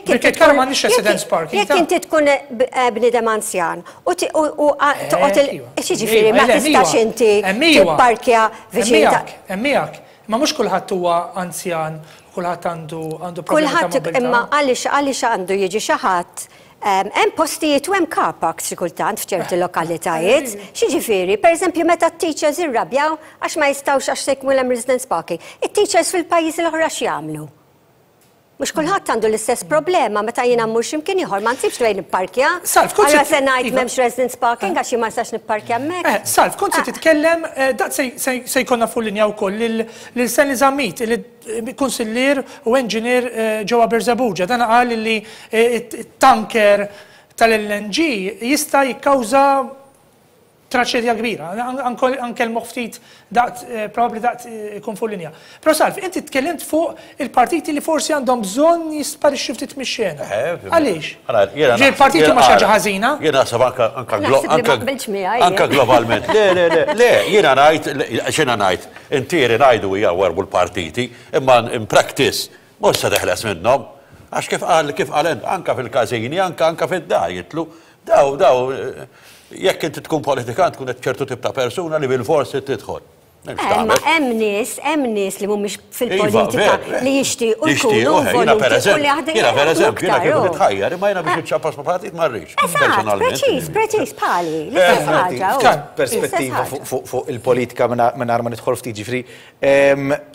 jekk inti tkun bniedem anzjan u toqgħod xiġifieri ma tistax inti parkja viċin ta' Emmijak, ma mhux kulħadd huwa anzjan, kulħadd għandu problemi ta' mobilità. Imma għaliex għandu jiġi xi ħadd hemm postijiet u hemm car parks xi kultant f'ċerti lokalitajiet. X'jiġifieri, pereżempju meta t-teachers irrabjaw għax ma jistgħux għax se jkun hemm residence parking. It-teachers fil-pajjiżi l-oħra x'jagħmlu? Mhux kulħadd għandu l-istess problema meta jiena mmur x'imkien ieħor ma nsibx dwejn nipparkja. Allura se ngħid m'hemmx residence parking għax jien ma nistax nipparkja hemmhekk. Salf, kont se titkellem daqs se jkollna fuq linja wkoll lil Sen Iżammit, il-kunsillier u engineer ġewwa Berżabuġa. Dan qal li t-tanker tal-LNG jista' jikkawża traċedja kbira, anke l-moħftit probabli daqt ikun fuq linja. Però Salf, inti tkellimt fuq il-partiti li forsi għandhom bżonn jisparixxu ftit mix-xena. Għaliex? Il-partiti ma xaġa ħażina? Jiena naħseb anke globalment. Le, jiena ngħid, x'jiena ngħid, intieri ngħidu hija warbu l-partiti, imma in practice mhux se teħles minnhom. Għax kif qal anke fil-każini, anke fid-dajitlu, daw jekk inti tkun politikant tkun qed ċertu tip ta' persuna li bil-forsi tidħol. Ma hemm nies li mhumiex fil-politika li jixtiequ jkunu involuti u li jaħdem. Jiena pereżempju jiena kieku nitħajjar imma jiena biex iċċappas ma' partit ma rridx. Preċiż bħali. L-istess ħaġa. Perspettiva fuq il-politika mingħajr ma nidħol ftit ġifri.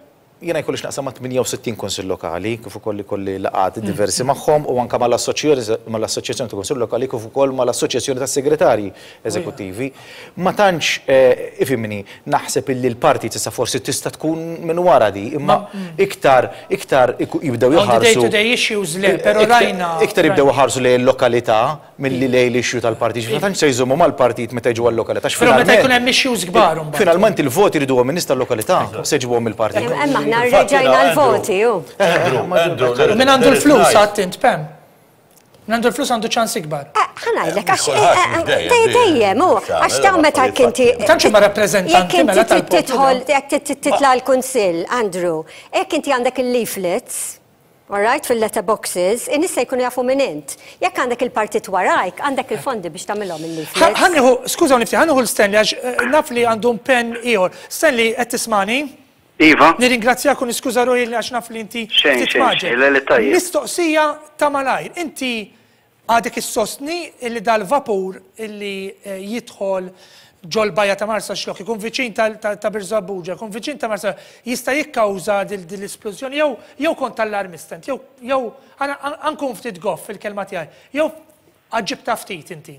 Jiena jkollix naqsam ma' 68 konsill lokali, kif ukoll ikolli laqgħat diversi magħhom u anke mal-assoċjazzjoni ta' konsill lokali kif ukoll mal-assoċjazzjoni tas segretarji eżekuttivi. Ma tantx ifhimni naħseb illi l-parti tista' forsi tista' tkun minn wara di, imma iktar jibdew jħarsu. Day-to-day issues le, però rajna. Iktar jibdew jħarsu lejn l-lokalità milli lejn l-issue tal-partit. Ma tantx se jżommu mal-partit meta jiġu għall-lokalità. Però meta jkun hemm issues kbar. Finalment il-voti ridu għom minista l-lokalità, se ġibuhom il-partit. Imma ħna rreġajna l-voti, ju. Min għandu l-flus, għattint, Pem. Min għandu l-flus għandu ċans ikbar. ħanajlek, dejjem, għax ta' meta kinti. Tanċu ma rappresentanti mela tal-poplu. Jek titla l-Kunsill, Andrew, jek inti għandek il-leaflets, alright, fil-letterboxes, nissa jkunu jafu minn int. Jekk għandek il-partit warajk, għandek il-fondi biex tagħmilhom il-leaflets. Ħanniħu, skużaw nifti, ħanniħu l-Stanley, għax naf li għandhom pen ieħor. Stanley, qed tismani? Iva. Nirringrazzjakum niskuża ruħi għax naf li inti titmaġġel. Mistoqsija ta' malajr. Inti għadek is-sostni illi dal-vapur illi jidħol ġol bajja ta' Marsa xlok, ikun viċin ta' Birżabbuġa, ikun viċin ta' Marsa, jista' jikkawża dil-esplużjoni, jew kont tal-armistent, jew ankun ftit goff fil-kelma tiegħi, jew aġġibta ftit inti.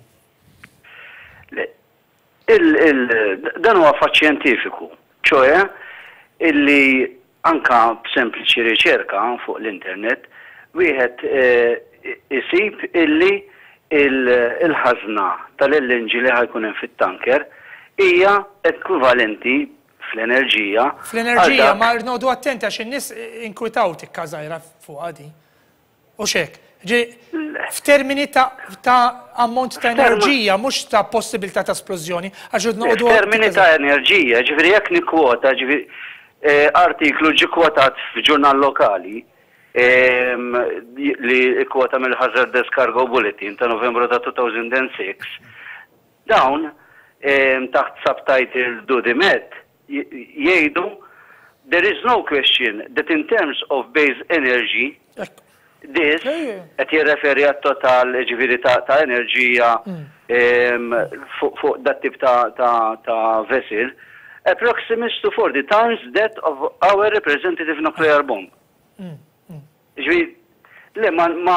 Dan huwa fatt xjentifiku, ċoe illi anka b'sempliċi riċerka fuq l-internet wieħed isib illi il-ħażna tal-LNG li ħajkun hemm fit-tanker hija ekwivalenti fl-enerġija. Fl-enerġija ma rnodu attenti għax in-nies inkwitaw tikkażajra fuq għadi. U xek, f'termini ta' ammont ta' enerġija, mhux ta' possibilità ta' esplużjoni, għax rnodu. F'termini ta' enerġija, ġifieri jekk nikkwota, artiklu ġi kwotat f'ġurnal lokali li kwota mill-Hazardous Cargo Bulletin ta' Novembru ta' 2006, dawn taħt subtitle Do the Met jgħidu there is no question that in terms of base energy this qed jirreferi għat-total ġifieri ta' enerġija fuq dat tip ta' vessel approximates to 40 times that of our representative nuclear bomb. Ġifieri le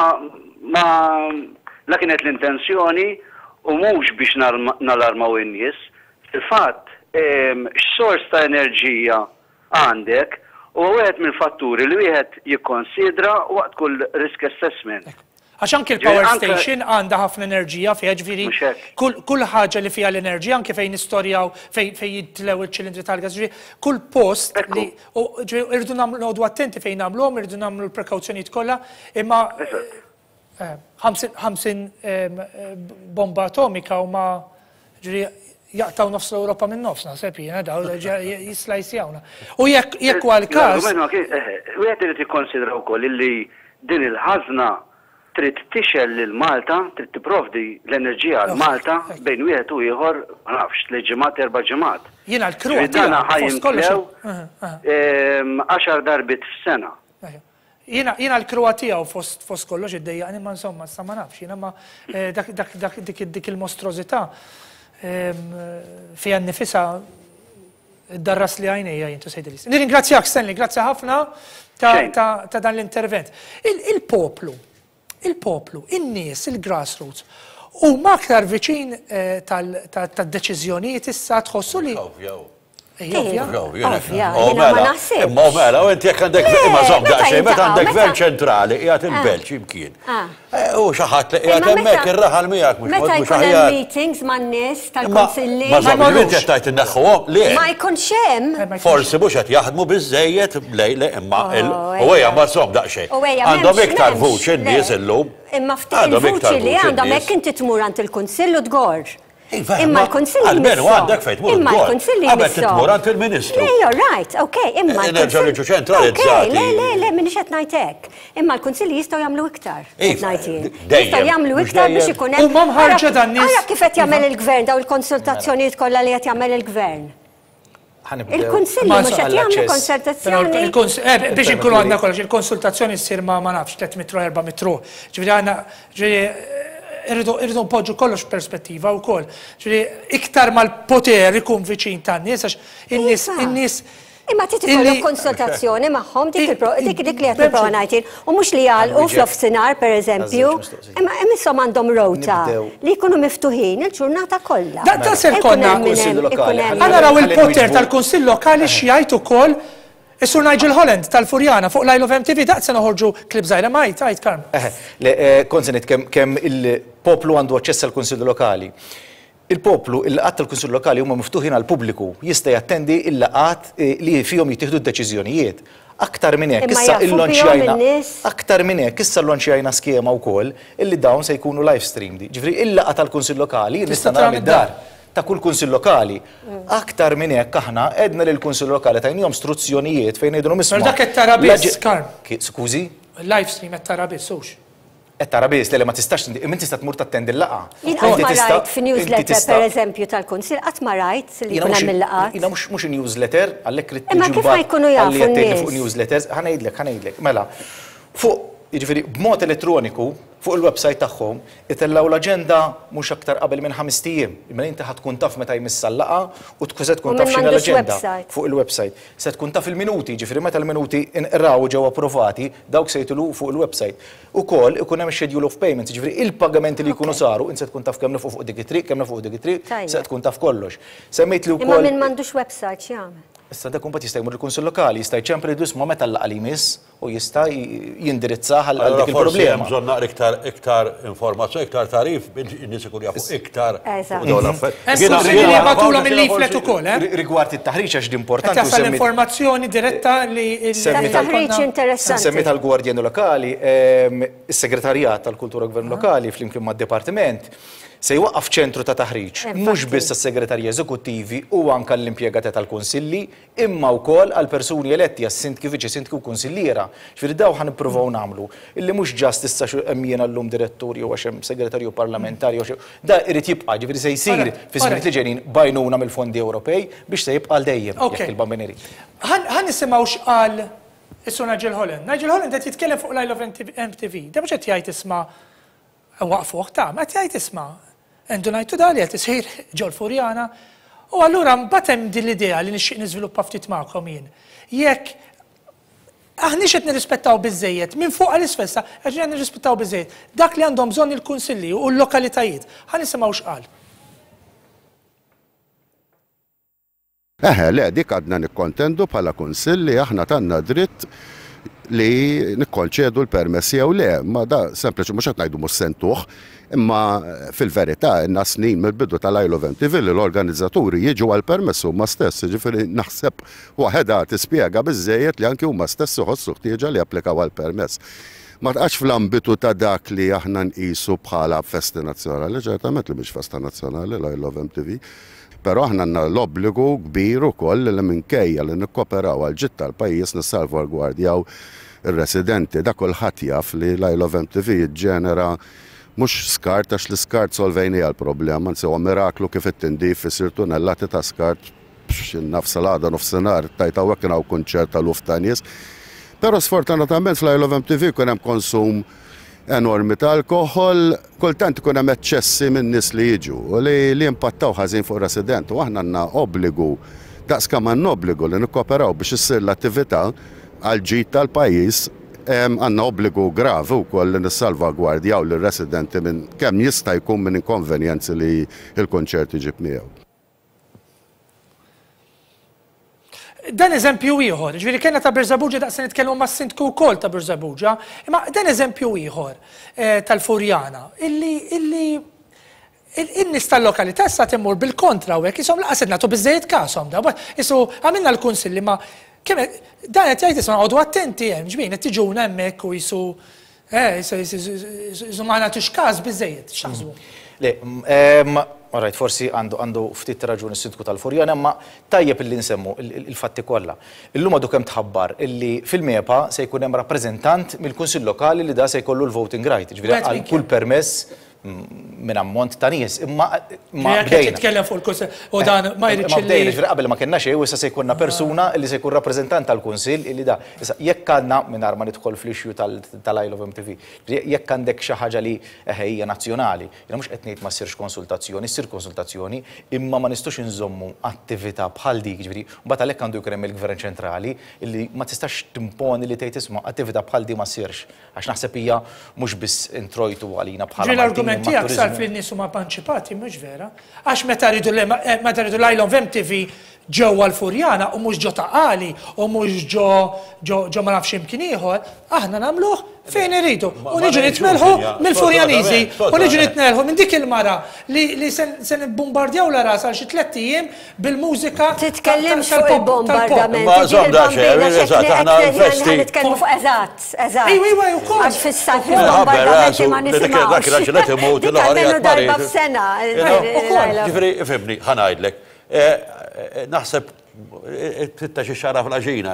la kienet l-intenzjoni u mhux biex nalarmaw in-nies. Fil-fatt, x'sors ta' enerġija għandek u wieħed mill-fatturi li wieħed jikkonsidra waqt kull risk assessment. Għax anke l-power station għandha ħafna enerġija fiha, ġifieri kull ħaġa li fiha l-enerġija anke fejn istorjaw fejn jitlew il-ċilindri tal-gas, kull post li irridu nagħmlu attenti fejn nagħmluhom, irridu nagħmlu l-prekawzjonijiet kollha, imma 50 bomba atomika huma jaqtaw nofs l-Ewropa minn nofs, naħseb jiena daw jislajsjawna. U jekk huwa l-każ. Wieħed irid jikkonsidra wkoll illi din il-ħażna trid tixel lil Malta, trid tipprovdi l-enerġija għal Malta bejn wieħed u ieħor, ma nafx, 3 ġimgħat, 4 ġimgħat. Jiena l-Kroatja ħajjimklew 10 darbit f'sena. Jiena l-Kroatija u fost kollox iddejjaqni ma insomma sa ma nafx, jiena ma dik il-mostrużità fija nnifisha darras li għajnejja jintu sejdilis. Nirringrazzjak Stanley, grazzi ħafna ta' dan l-intervent. Il-poplu, in-nies, il-grassroots, u aktar viċin tad-deċiżjonijiet issa tħossu li. Imma mela, u inti jekk għandek imma żomm daqsxejn, meta għandek gvern ċentrali qiegħed il-belt x'imkien. U xi ħadd li qiegħed hemmhekk irraħal miegħek mhux meta jkun hemm meetings man-nies tal-Kunsilli. Ma żomm inti qed tgħid inneħħuhom le. Ma jkunx hemm. Forsi mhux qed jaħdmu biżejjed lejle imma u hija ma żomm daqsxejn. Għandhom iktar vuċi n-nies illum. Imma ftit il-vuċi li għandhom hekk inti tmur għand il-Kunsill u tgor. Imma l-Konsilli għalmenu għandek fejt mur għabet titmur għand il-Ministru. You're right, okay, imma l-Konsilli ċentralizzati. Le, minix qed ngħidlek. Imma l-Konsilli jistgħu jagħmlu iktar. Jistgħu jagħmlu iktar biex ikun hemm. Huma mħarġa dan-nies. Ara kif qed jagħmel il-Gvern daw il-konsultazzjonijiet kollha li qed jagħmel il-Gvern. Il-Konsilli mhux qed jagħmlu konsultazzjoni. Biex inkunu għandna kollox, il-konsultazzjoni ssir ma nafx 3 metru 4 metru. Ġifieri għandna irridu npoġġu kollox perspettiva wkoll. Ġifieri iktar mal-poter ikun viċin tan-nies għax in-nies Imma titkollu konsultazzjoni magħhom dik li qed nipprova ngħid u mhux li jgħalqu fl-offsinar pereżempju. Imma imisshom għandhom rota li jkunu miftuħin il-ġurnata kollha. Da ser konna naraw il-poter tal-Kunsill Lokali x'jgħid ukoll is-Sur Nigel Holland tal-Furjana fuq Live of MTV daqs se noħorġu klip żgħira ma jgħid Karm. Kont se ngħid kemm il-poplu għandu aċċess għall-Kunsill Lokali. Il-poplu, il-laqat tal-Kunsill Lokali huma miftuħin għall-pubbliku, jista' jattendi il-laqat li fihom jittieħdu d-deċiżjonijiet. Aktar minn hekk issa il-lonċjajna. Aktar minn hekk issa lonċjajna skema wkoll illi dawn se jkunu live streamed. Ġifri il-laqat tal-Kunsill Lokali nista' nara mid-dar ta' kull Kunsill Lokali. Aktar minn hekk aħna għedna lil Kunsill Lokali tajnihom struzzjonijiet fejn ngħidulhom isma'. Dak qed tara biss, Karm. Skużi? Live stream qed tara biss hux. Qed tara biss li ma tistax minn tista' tmur tattendi l-laqgħa. Jien qatt ma rajt fi newsletter pereżempju tal-Kunsill qatt ma rajt li jkun hemm il-laqgħat. Jiena mhux newsletter għalhekk rid tiġi kif ma jkunu jafu n-nies fuq newsletters ħanejdlek. Mela, fuq jiġifieri b'mod elettroniku fuq il-website tagħhom itellaw l-aġenda mhux aktar qabel minn 5 ijiem. Imma inti ħad tkun taf meta jmiss l-laqgħa u se tkun taf x'inhi l-aġenda fuq il-website. Se tkun taf il-minuti, ġifieri meta l-minuti inqraw ġew approvati dawk se jitlu fuq il-website. Ukoll ikun hemm schedule of payments, ġifieri il-pagamenti li jkunu saru inti se tkun taf kemm fuq dik it-triq, kemm fuq dik it-triq, se tkun taf kollox. Semmejt li wkoll. Imma min m'għandux website x'jagħmel? Issa dak kumpat jista' jmur il-Kunsill Lokali, jista' jċempri ma meta l-laqgħa li jmiss u jista' jindirizzaha għal dik il-problema. Bżonn naqra iktar informazzjoni, iktar tarif, in-nies ikun jafu iktar. Jibgħatulhom il-leaflet ukoll, rigward it-taħriġ għax importanti. Tasal l-informazzjoni diretta li taħriġ interessanti. Semmit għall-Gwardjani Lokali, is-Segretarjat tal-Kultura Gvern Lokali flimkien mad-Dipartiment se jwaqqaf ċentru ta' taħriġ, mhux biss għas-segretarji eżekuttivi u anke l-impjegati tal-kunsilli, imma wkoll għal persuni eletti għas-sindki viċi sindki u kunsilliera. Ġifieri daw ħanippruvaw nagħmlu illi mhux ġast issa hemm jiena llum diretturi u għax hemm segretarju parlamentari da irid jibqa' ġifieri se jsir fi żmien li ġejjin bajnuna mill-fondi Ewropej biex se jibqa' dejjem jekk il-bambineri. Ħan nisimgħu x'qal is-Sur Nigel Holland. Nigel Holland qed jitkellem fuq Live of MTV. Da mhux qed jgħid isma' waqfuh ta' ma qed jgħid isma' Endu najtu dali għet isħir ġol Furjana u għallura mbatem din l-idea li nixxiq nizviluppa ftit ma'kom jien. Jekk aħniex qed nirrispettaw biżejjed minn fuq għal-isfessa qed nirrispettaw biżejjed dak li għandhom bżonn il-kunsilli u l-lokalitajiet. Ħa nisimgħu x'qal. Le, dik għadna nikkontendu bħala kunsilli aħna tanna dritt li nikkonċedu l-permessi jew le, ma da sempliċi mhux qed ngħidu mhux sentuh, imma fil-verità inna snin mill-bidu tal-Live of MTV li l-organizzaturi jiġu għall-permess huma stess, ġifieri naħseb waħedha tispjega biżżejjed li anke huma stess iħossu ħtieġa li applikaw għall-permess. Ma tqax fl-ambitu ta' dak li aħna nqisu bħala festi nazzjonali, ċertament li mhix festa nazzjonali Live of MTV. Pero aħna għandna l-obbligu kbir ukoll li minkejja li nikkoperaw għal ġid tal-pajjiż nissalvagwardjaw ir-residenti da kulħadd jaf li Live of MTV jiġġenera mhux skart għax l-iskart solvejni għall-problema, nsewa miraklu kif it-tindif isir tunellati ta' skart nafsalada nofsinhar tajta hekk kien hawn kunċert tal-uf ta' nies. Però sfortunatament fl-Live of MTV kien hemm konsum enormi ta' alkohol, kultant ikun hemm eċċessi minn nies li jiġu u li impattaw ħażin fuq resident u aħna għandna obbligu daqskemm għandna obbligu li nikkoperaw biex issir l-attività għal ġid tal-pajjiż għandna obbligu gravi wkoll li nissalvagwardjaw lir-residenti minn kemm jista' jkun minn inkonvenjenzi li l-kunċert iġib miegħu. Dan eżempju ieħor, ġifieri kellna ta' Birżabuġa daqs nitkellmu mas-sindku wkoll ta' Birżabuġa, imma dan eżempju ieħor tal-Furjana illi in-nies tal-lokalità issa timmur bil-kontra u hekk ishom laqas qed nagħtu biżżejjed każhom da. Isu għamilna l-kunsilli ma kemm dan qed jgħid isma' għodu attenti hemm ġbien qed tiġuna hemmhekk u jisu ma nagħtux każ biżżejjed x'taħsbu. Le, Alright, forsi għandu ftit raġuni s-sindku tal-Furjana, imma tajjeb illi nsemmu il-fatti kollha. Illum għadu kemm tħabbar illi fil-MEPA se jkun hemm rappreżentant mill-Kunsill Lokali li da se jkollu l-voting right. Ġifieri għal kull permess minn ammont ta' nies, imma bdejna. Titkellem fuq il-Kunsill u dan ma jridx li qabel ma kienna xejn u issa se jkunna persuna li se jkun rappreżentant tal-Kunsill illi da. Issa jekk għandna mingħajr ma nidħol fl-issue tal-I Love MTV, jekk għandek xi ħaġa li hija nazzjonali, jiena mhux qed ngħid ma ssirx konsultazzjoni, ssir konsultazzjoni, imma ma nistgħux inżommu attività bħal dik, ġifieri, mbagħad għalhekk għandu jkun hemm il-Gvern ċentrali illi ma tistax timponi li tgħid isma' attività bħal di ma ssirx għax naħseb hija mhux biss introjtu għalina bħala l-argument tiegħek sar fl-nies huma panċipati mhux vera. Għax meta rridu l-I Love MTV ġewwa l-Furjana u mhux ġo Taqali u mhux ġo ma nafx imkien ieħor, aħna nagħmluh fejn iridu. U niġu nitmelħu mill-Furjaniżi u niġu nitmelħu minn dik il-mara li se nibbombardjaw la ras għal xi 3 ijiem bil-mużika. Titkellimx fuq il-bombardament. Ma żomda aħna nitkellmu fuq eżatt. Iwa wkoll. Għax fis-sajf il-bombardamenti ma nisimgħux. Darba f'sena. Ġifieri ifhimni, ħanajdlek. Naħseb titta xi xara fl-ġina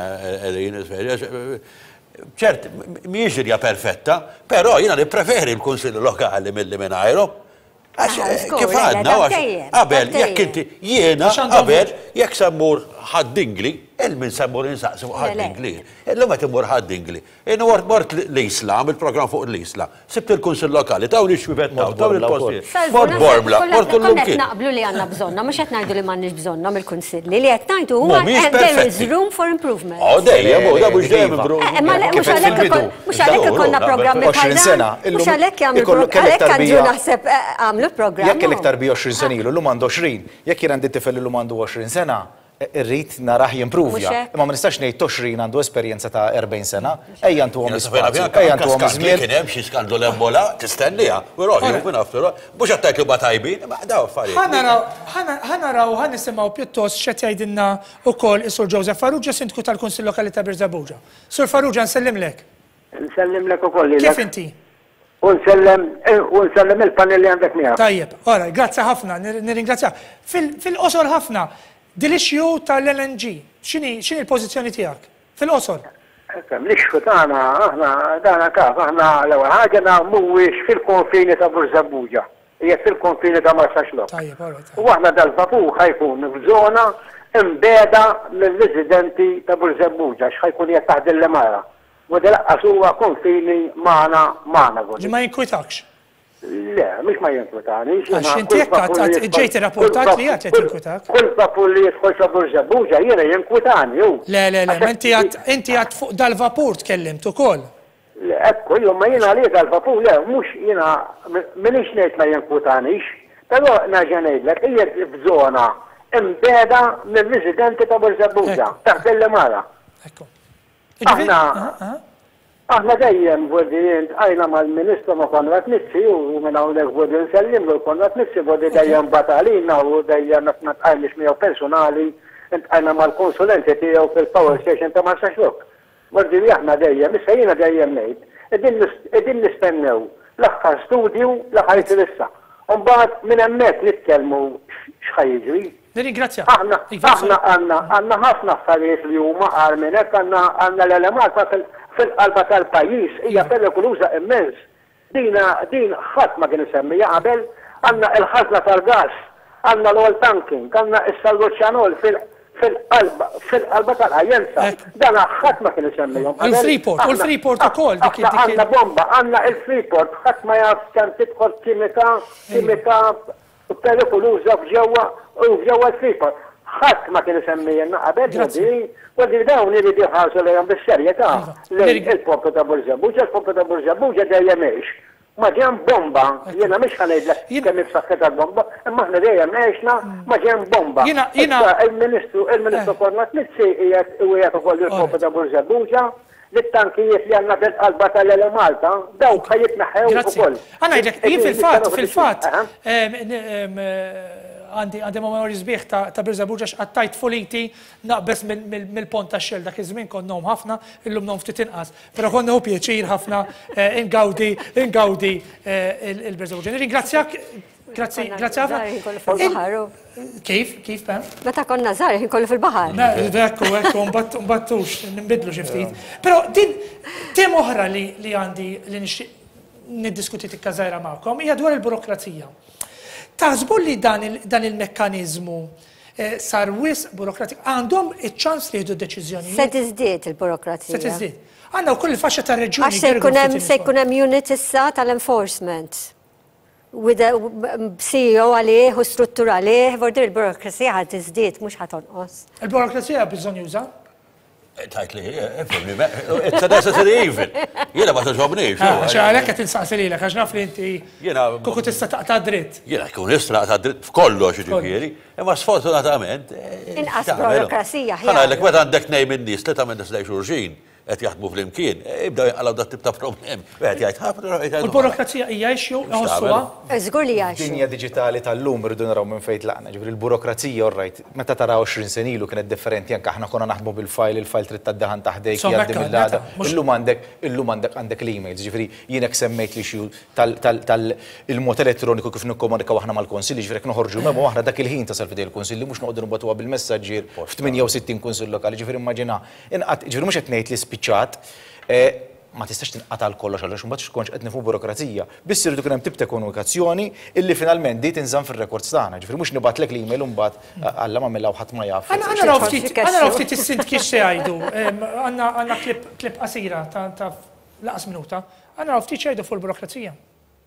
ċert, mhijiex irja perfetta, però jiena nippreferi l-Kunsill Lokali milli mingħajru. Kif għadna, qabel, jekk inti jiena qabel, jekk semmur ħaddingli, il-min semmur insaqsi fuq ħaddingli. Illum qed imur ħaddingli. Mort l-Islam, il-programm fuq l-Islam. Sibt il-Kunsill Lokali, tawni x'wivettaw, tawni l-postijiet. Mort Bormla, mort kullum kien. Naqblu li għandna bżonna, mhux qed ngħidu li m'għandniex bżonna mill-Kunsilli, li qed ngħidu huwa there is room for improvement. Dejjem, da mhux dejjem mhux għalhekk ikollna programmi bħal dan. Mhux għalhekk jagħmlu għalhekk għandu naħseb għamlu programm. Jekk l-iktar bi 20 sena ilu, l-lum għandu 20, jekk jien għandi tifel l-lum għandu 20 sena, irrid naraħ jimprovja. Imma ma nistax ngħid 20 għandu esperjenza ta' 40 sena, ejja ntuhom ispazju, ejja ntuhom żmien. Kien hemm xi skandu l-embola tistennija, u roħi minn after, mhux qed tgħid li tajbin, ma daw affarijiet. Ħanaraw ħanisimgħu pjuttost x'qed jgħidilna wkoll is-Sur Joseph Farrugia sindku tal-Kunsill Lokali ta' Birżabuġa. Sur Farrugia nsellimlek. Nsellimlek ukoll. Kif inti? Unsellem il-panel li għandek miegħek. Tajjeb, ora, grazzi ħafna, nirringrazzjak. Fil-qosor ħafna, dil-issue tal-LNG, x'inhi l-pożizzjoni tiegħek? Fil-qosor. L-issue tagħna aħna dana kaf, aħna l-ewwel ħaġa mhuwiex fil-konfini ta' Birżabuġa, hija fil-konfini ta' Marsaxlok. Tajjeb, ora. U aħna dal-vapur ħajkun f'żona imbeda mill-residenti ta' Birżabuġa x'ħajkun qed taħdem l-mara. U delaqqas huwa konfini magħna għoddi. Ma jinkwitakx? Le, mhux ma jinkwitani. Għax inti hekk ġejt irrapportat li qed jinkwitak. Kull vapur li jidħol sa Birżabuġa jiena jinkwitani hu. Le, ma inti għad fuq dal-vapur tkellimt ukoll. Le, ekku, ma jiena li dal-vapur, le, mhux jiena minix ngħid ma jinkwitanix, però naġa ngħidlek hija f'żona imbeda mir-residenti ta' Birżabuġa, taħt il-mara. Aħna dejjem għodin għajna mal-Ministru ma' Konrad Nizzi u minn hawnhekk għodin sellim l Konrad Nizzi għodin dejjem batalina u dejjem natqajlix miegħu personali għajna mal-konsulenti tiegħu fil-Power Station ta' Marsaxlok. Għodin aħna dejjem, issa jiena dejjem ngħid, qegħdin nistennew l-aħħar studju l-aħħar issa. Mbagħad minn hemmhekk nitkellmu x'ħajjiġri. Nirringrazzja. Aħna għandna ħafna affarijiet li huma qal minn hekk għandna l-elemat fil-qalba tal-pajjiż hija perikoluża immens. Din ħadd ma kien isemmija qabel, għandna l-ħażna tal-gas, għandna l-oil tanking, għandna s-salvoċjanol fil-qalba tal-ajjenza. Dan ħadd ma kien isemmihom. Il-Freeport ukoll. Għandna bomba, għandna il-Freeport, ħadd ma jaf kemm tidħol kimika perikoluża f'ġewwa l-Freeport. ħadd ma kien isemmijna qabel għaddi dawn iridu jħarsu lejhom bis-serjetà lejn il-poplu ta' Birżabuġa, il-poplu ta' Birżabuġa dejjem għex. Ma ġem bomba, jiena mhix ħanejdlek kemm ifsaħħet bomba, imma aħna dejjem għexna ma ġem bomba. Il-Ministru Konrad Nizzi qiegħed ukoll il-poplu ta' Birżabuġa l-tankijiet li għandna fil-qalba tal-Ele Malta, dawk ħajjitnaħħew ukoll. Għanajdlek, jien fil-fatt għandi memorji sbieħ ta' Birżabuġa x'qattajt foliti naqbes mill-pont ta' xell dak iż-żmien konnhom ħafna, illum nhom ftit inqas. Però konnehu pjaċir ħafna ingawdi il-Birżabuġa. Nirringrazzjak, grazzi ħafna. Kif, Pam? Meta konna żgħar inkollu fil-baħar. Ekku, mbattux, nbidlu xi ftit. Però din tem oħra li għandi li nixtieq niddiskuti tikkażajra magħkom hija dwar il-burokrazija. Taħsbu li dan il-mekkaniżmu sar wisq burokratik għandhom iċ-ċans li jieħdu deċiżjonijiet. Se tiżdied il-burokrazija. Se tiżdied. Għandna wkoll il-faxxa tar-reġjuni. Għax se jkun hemm unit issa tal-enforcement. CEO għalih u struttura għalih, vordir il-burokrazija ħad tiżdied mhux ħad tonqos. Il-burokrazija bżonn juża? Tajt li, it's a necessary evil. Jena ma taġobniex. Għalek qed insaqsi lilek għax naf li inti kuku tista' taqta' dritt. Jena kun nista' taqta' dritt f'kollox ġifieri, imma sfortunatament. Inqas burokrazija ħjar. Għalek meta għandek ngħid min-nies li ta' minn nislej xulxin qed jaħdmu flimkien, ibda jaqalaw dat tip ta' problem. Wieħed jgħid ħafna. Il-burokrazija hija xju ħossuha. Żgur li għax. Dinja diġitali tal-lum irridu naraw minn fejn tlaqna. Ġifri il-burokrazija orrajt, meta taraw 20 sen ilu kienet differenti anke aħna konna naħdmu bil-file, il-file trid taddaħan taħdejk jgħaddi mill-għada. Illum għandek l-emails, ġifri jienek semmejt li xju tal-mod elettroniku kif nikkomunikaw aħna mal-Kunsill, ġifri jekk noħorġu memo aħna dak il-ħin tasal fidej il-Kunsill mhux noqogħdu nbagħtuha bil-messaġġier f'68 Kunsill lokali, ġifri immaġina. Ġifri mhux qed ngħid li spiċċat, ma tistax tinqata' kollox għaliex imbagħad x'tkunx qed nifhmu burokrazija. Biss irridu kien hemm tip ta' komunikazzjoni illi finalment di tinżamm fir-rekords tagħna. Ġifieri mhux nibgħatlek l-email u mbagħad alla m'għamilha ħadd ma jaf. Għandna raw ftit is-sindki x'se jgħidu. Għandna klipp qasira ta' laqas minuta. Għandna raw ftit x'jgħidu fuq il-burokrazija.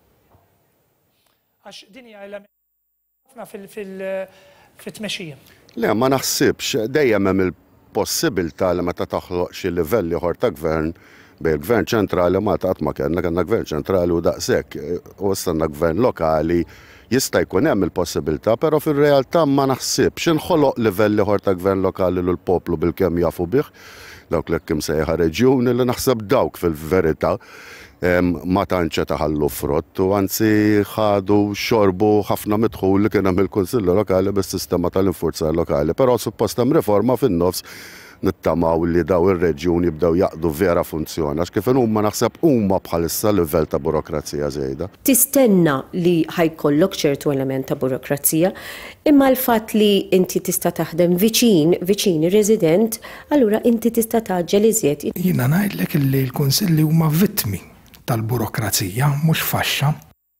Għax din hija ħafna fit-tmexxija. Le, ma naħsibx dejjem hemm il-possibilità li meta taħloq xi livelli ieħor ta' gvern bejn il-gvern ċentrali ma qatt ma kellna gvern ċentrali u daqshekk u stanna gvern lokali jista' jkun hemm il-possibilità, però fir-realtà ma naħsibx inħoloq livelli ieħor ta' gvern lokali l poplu bil-kemm jafu bih dawk li kim sejħa reġjuni li naħseb dawk fil-verità ma tantx taħallu frott u anzi ħadu xorbu ħafna midħul li kien hemm il-Kunsill lokali bis-sistema tal-infurzar lokali, però suppost hemm riforma fin-nofs nittamaw li daw ir-reġjuni jibdew jaqdu vera funzjona għax kif huma naħseb huma bħalissa livell ta' burokrazija żejda. Tistenna li ħajkollok ċertu element ta' burokrazija, imma l-fatt li inti tista' taħdem viċin resident, allura inti tista' taġġel iżjed. Jiena ngħidlek li l-Kunsilli huma vittmi tal-burokrazija, mhux faxxa.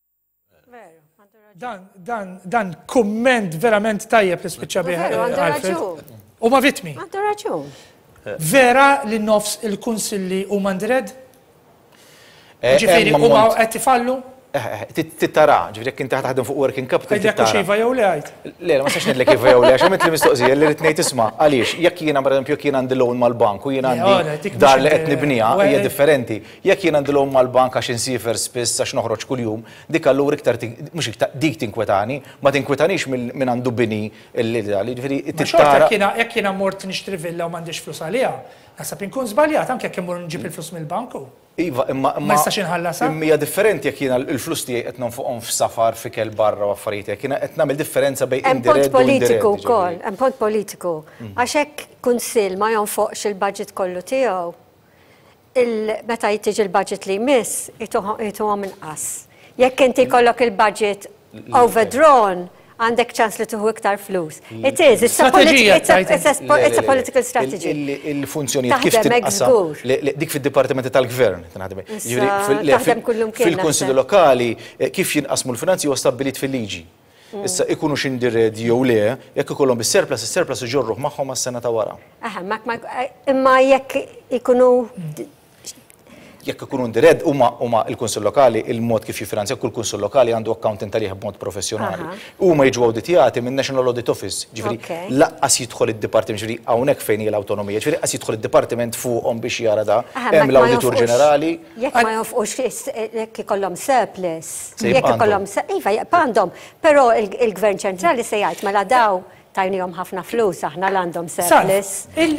Dan kumment verament tajjeb li spiċċa bih. Huma vittmi. Għandu raġun. Vera li nofs il-kunsilli huma ndred? Ġifieri huma qed ifallu? Tittara, ġifieri jekk inti taħdem fuq working capital. Għidek xejfa jew le għid? Le, ma sax ngħidlek iva jew le, għax għamilt li mistoqsija li rid ngħid isma' għaliex jekk jiena pereżempju jekk jiena għandi loan mal-bank u jiena għandi dar li qed nibniha hija differenti. Jekk jiena għandi loan mal-bank għax insifer spiss għax noħroġ kuljum, dik allura iktar mhux dik tinkwetani, ma tinkwetanix minn għandu bini l-li ġifieri tittara. Jekk jiena mort nixtri villa u m'għandix flus għaliha, naħseb inkun żbaljat anke jekk imur nġib il-flus mill-banku. Iva, imma nistax inħallasha. Hija differenti jekk jiena l-flus tiegħi qed nonfoqhom f'safar fikel barra u affarijiet jekk jiena qed nagħmel differenza bejn indirett u indirett. Politiku wkoll, hemm punt politiku. Għax hekk Kunsill ma jonfoqx il-budget kollu tiegħu. Meta jtiġi il-budget li jmiss, jituhom inqas. Jekk inti jkollok il-budget overdrawn, għandek ċans li tuħu iktar flus. It is, it's a political strategy. Il-funzjonijiet kif tinqasam dik fid-dipartimenti tal-gvern. Fil-Kunsill lokali kif jinqasmu l-finanzi huwa stabbilit fil-liġi. Issa ikunu x'indired jew le, jekk ikollhom is-surplus, is-surplus iġorruh magħhom għas-sena ta' wara. Imma jekk ikunu jekk ikunu ndired huma l-Kunsill lokali il-mod kif jiffinanzja kull Kunsill lokali għandu accountant għalih b'mod professjonali. Huma jiġu awditjati minn National Audit Office, ġifieri laqqas jidħol id-dipartiment, ġifieri hawnhekk fejn hija l-awtonomija, ġifieri qas jidħol id-dipartiment fuqhom biex jara da hemm l-Awditur Ġenerali. Jekk ma jonfqux jekk ikollhom surplus, jekk ikollhom iva għandhom, però il-Gvern ċentrali se jgħid mela daw tajnijom ħafna flus, aħna l-għandhom surplus.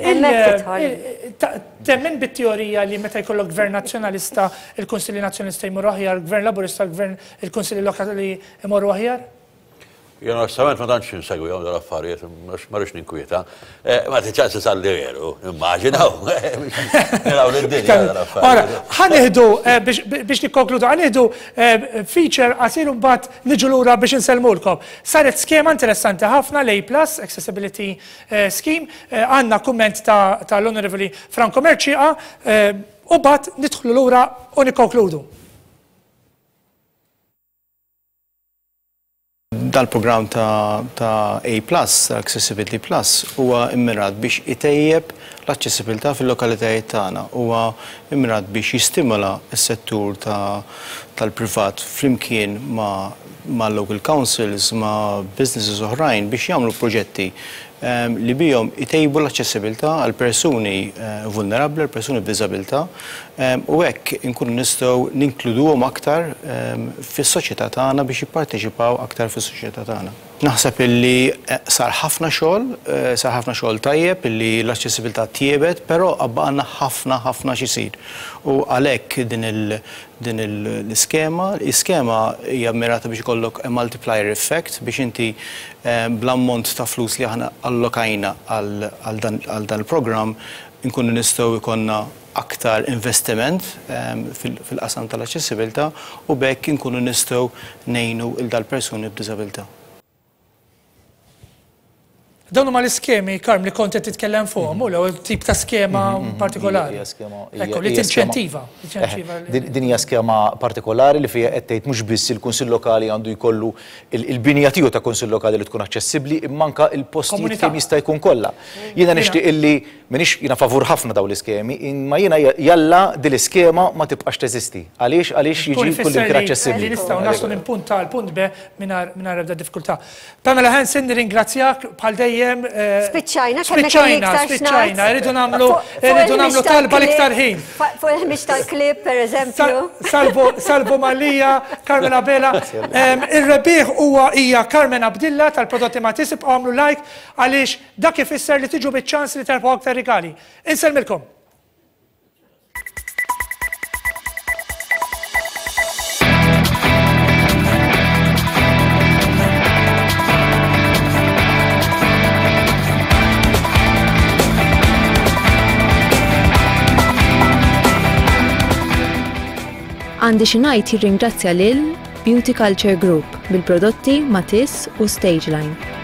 Temmen bit-teorija li meta jkollok gvern nazzjonalista, il-Kunsilli Nazzjonalista jmorru aħjar, gvern laburista, il-Kunsilli Lokali jmorru aħjar? Jena s-sament ma tantx insegwi għom dal-affarijiet, ma rix ninkwieta. Ma t-ċans s-salli veru, immaġinaw. Ora, ħanihdu, biex nikkonkludu, ħanihdu feature għasir bat niġu lura biex nselmulkom. Saret skema interessanti ħafna, l-A+, Accessibility Scheme, għanna komment ta' l-Onorevoli Franco Merċiqa, u bat nidħlu lura u nikkonkludu. dal-programm ta' A+, Accessibility Plus, huwa immirat biex itejjeb l-aċċessibilità fil-lokalitajiet tagħna. Huwa immirat biex jistimula s-settur tal-privat flimkien ma' local councils, ma' businesses oħrajn biex jagħmlu proġetti li bihom itejbu l-aċċessibilità għal persuni vulnerabbli, għal persuni b'diżabilità, u hekk inkunu nistgħu ninkluduhom aktar fis-soċjetà tagħna biex jipparteċipaw aktar fis-soċjetà tagħna. Naħseb illi sar ħafna xogħol tajjeb illi l-aċċessibilità tiebet, però għandna ħafna x'isir. U għalhekk din l-iskema hija mirata biex ikollok multiplier effect biex inti bl-ammont ta' flus li aħna allokajna għal dan il-programm inkunu nistgħu jkollna aktar investiment fil-qasam tal-aċċessibilità u bekk inkunu nistgħu ngħinu il dal-persuni b'diżabilità. Dawn huma l-iskemi, Karm, li kont qed titkellem fuqhom, u tip ta' skema partikolari. Li tinċentiva. Din hija skema partikolari li fiha qed tgħid mhux biss il-Kunsill Lokali għandu jkollu il-binja tiegħu ta' Kunsill Lokali li tkun aċċessibbli, imma anke il-postijiet kemm jista' jkun kollha. Jiena nixtieq illi m'iniex jiena favur ħafna dawn l-iskemi, imma jiena jalla din l-iskema ma tibqax teżisti. Għaliex jiġi kull imkien aċċessibbli. Nistgħu naslu minn punt A l punt B mingħajr ebda diffikultà. Pamela Hansen, nirringrazzjak bħal dejjem. Spiċċajna, rridu nagħmlu talba l-iktar ħin. Fuq il-ħmix tal-klib, per eżempju. Salvo Malija, Carmen Abela. Ir-rebbieħ hija Carmen Abdilla tal-prodotti ma tisib għamlu like għaliex dak ifisser li tiġu biċ-ċans li terbu aktar rigali. Inselmilkom. Għandi xi ngħid jirringrazzja lil Beauty Culture Group bil-prodotti Matisse u Stageline.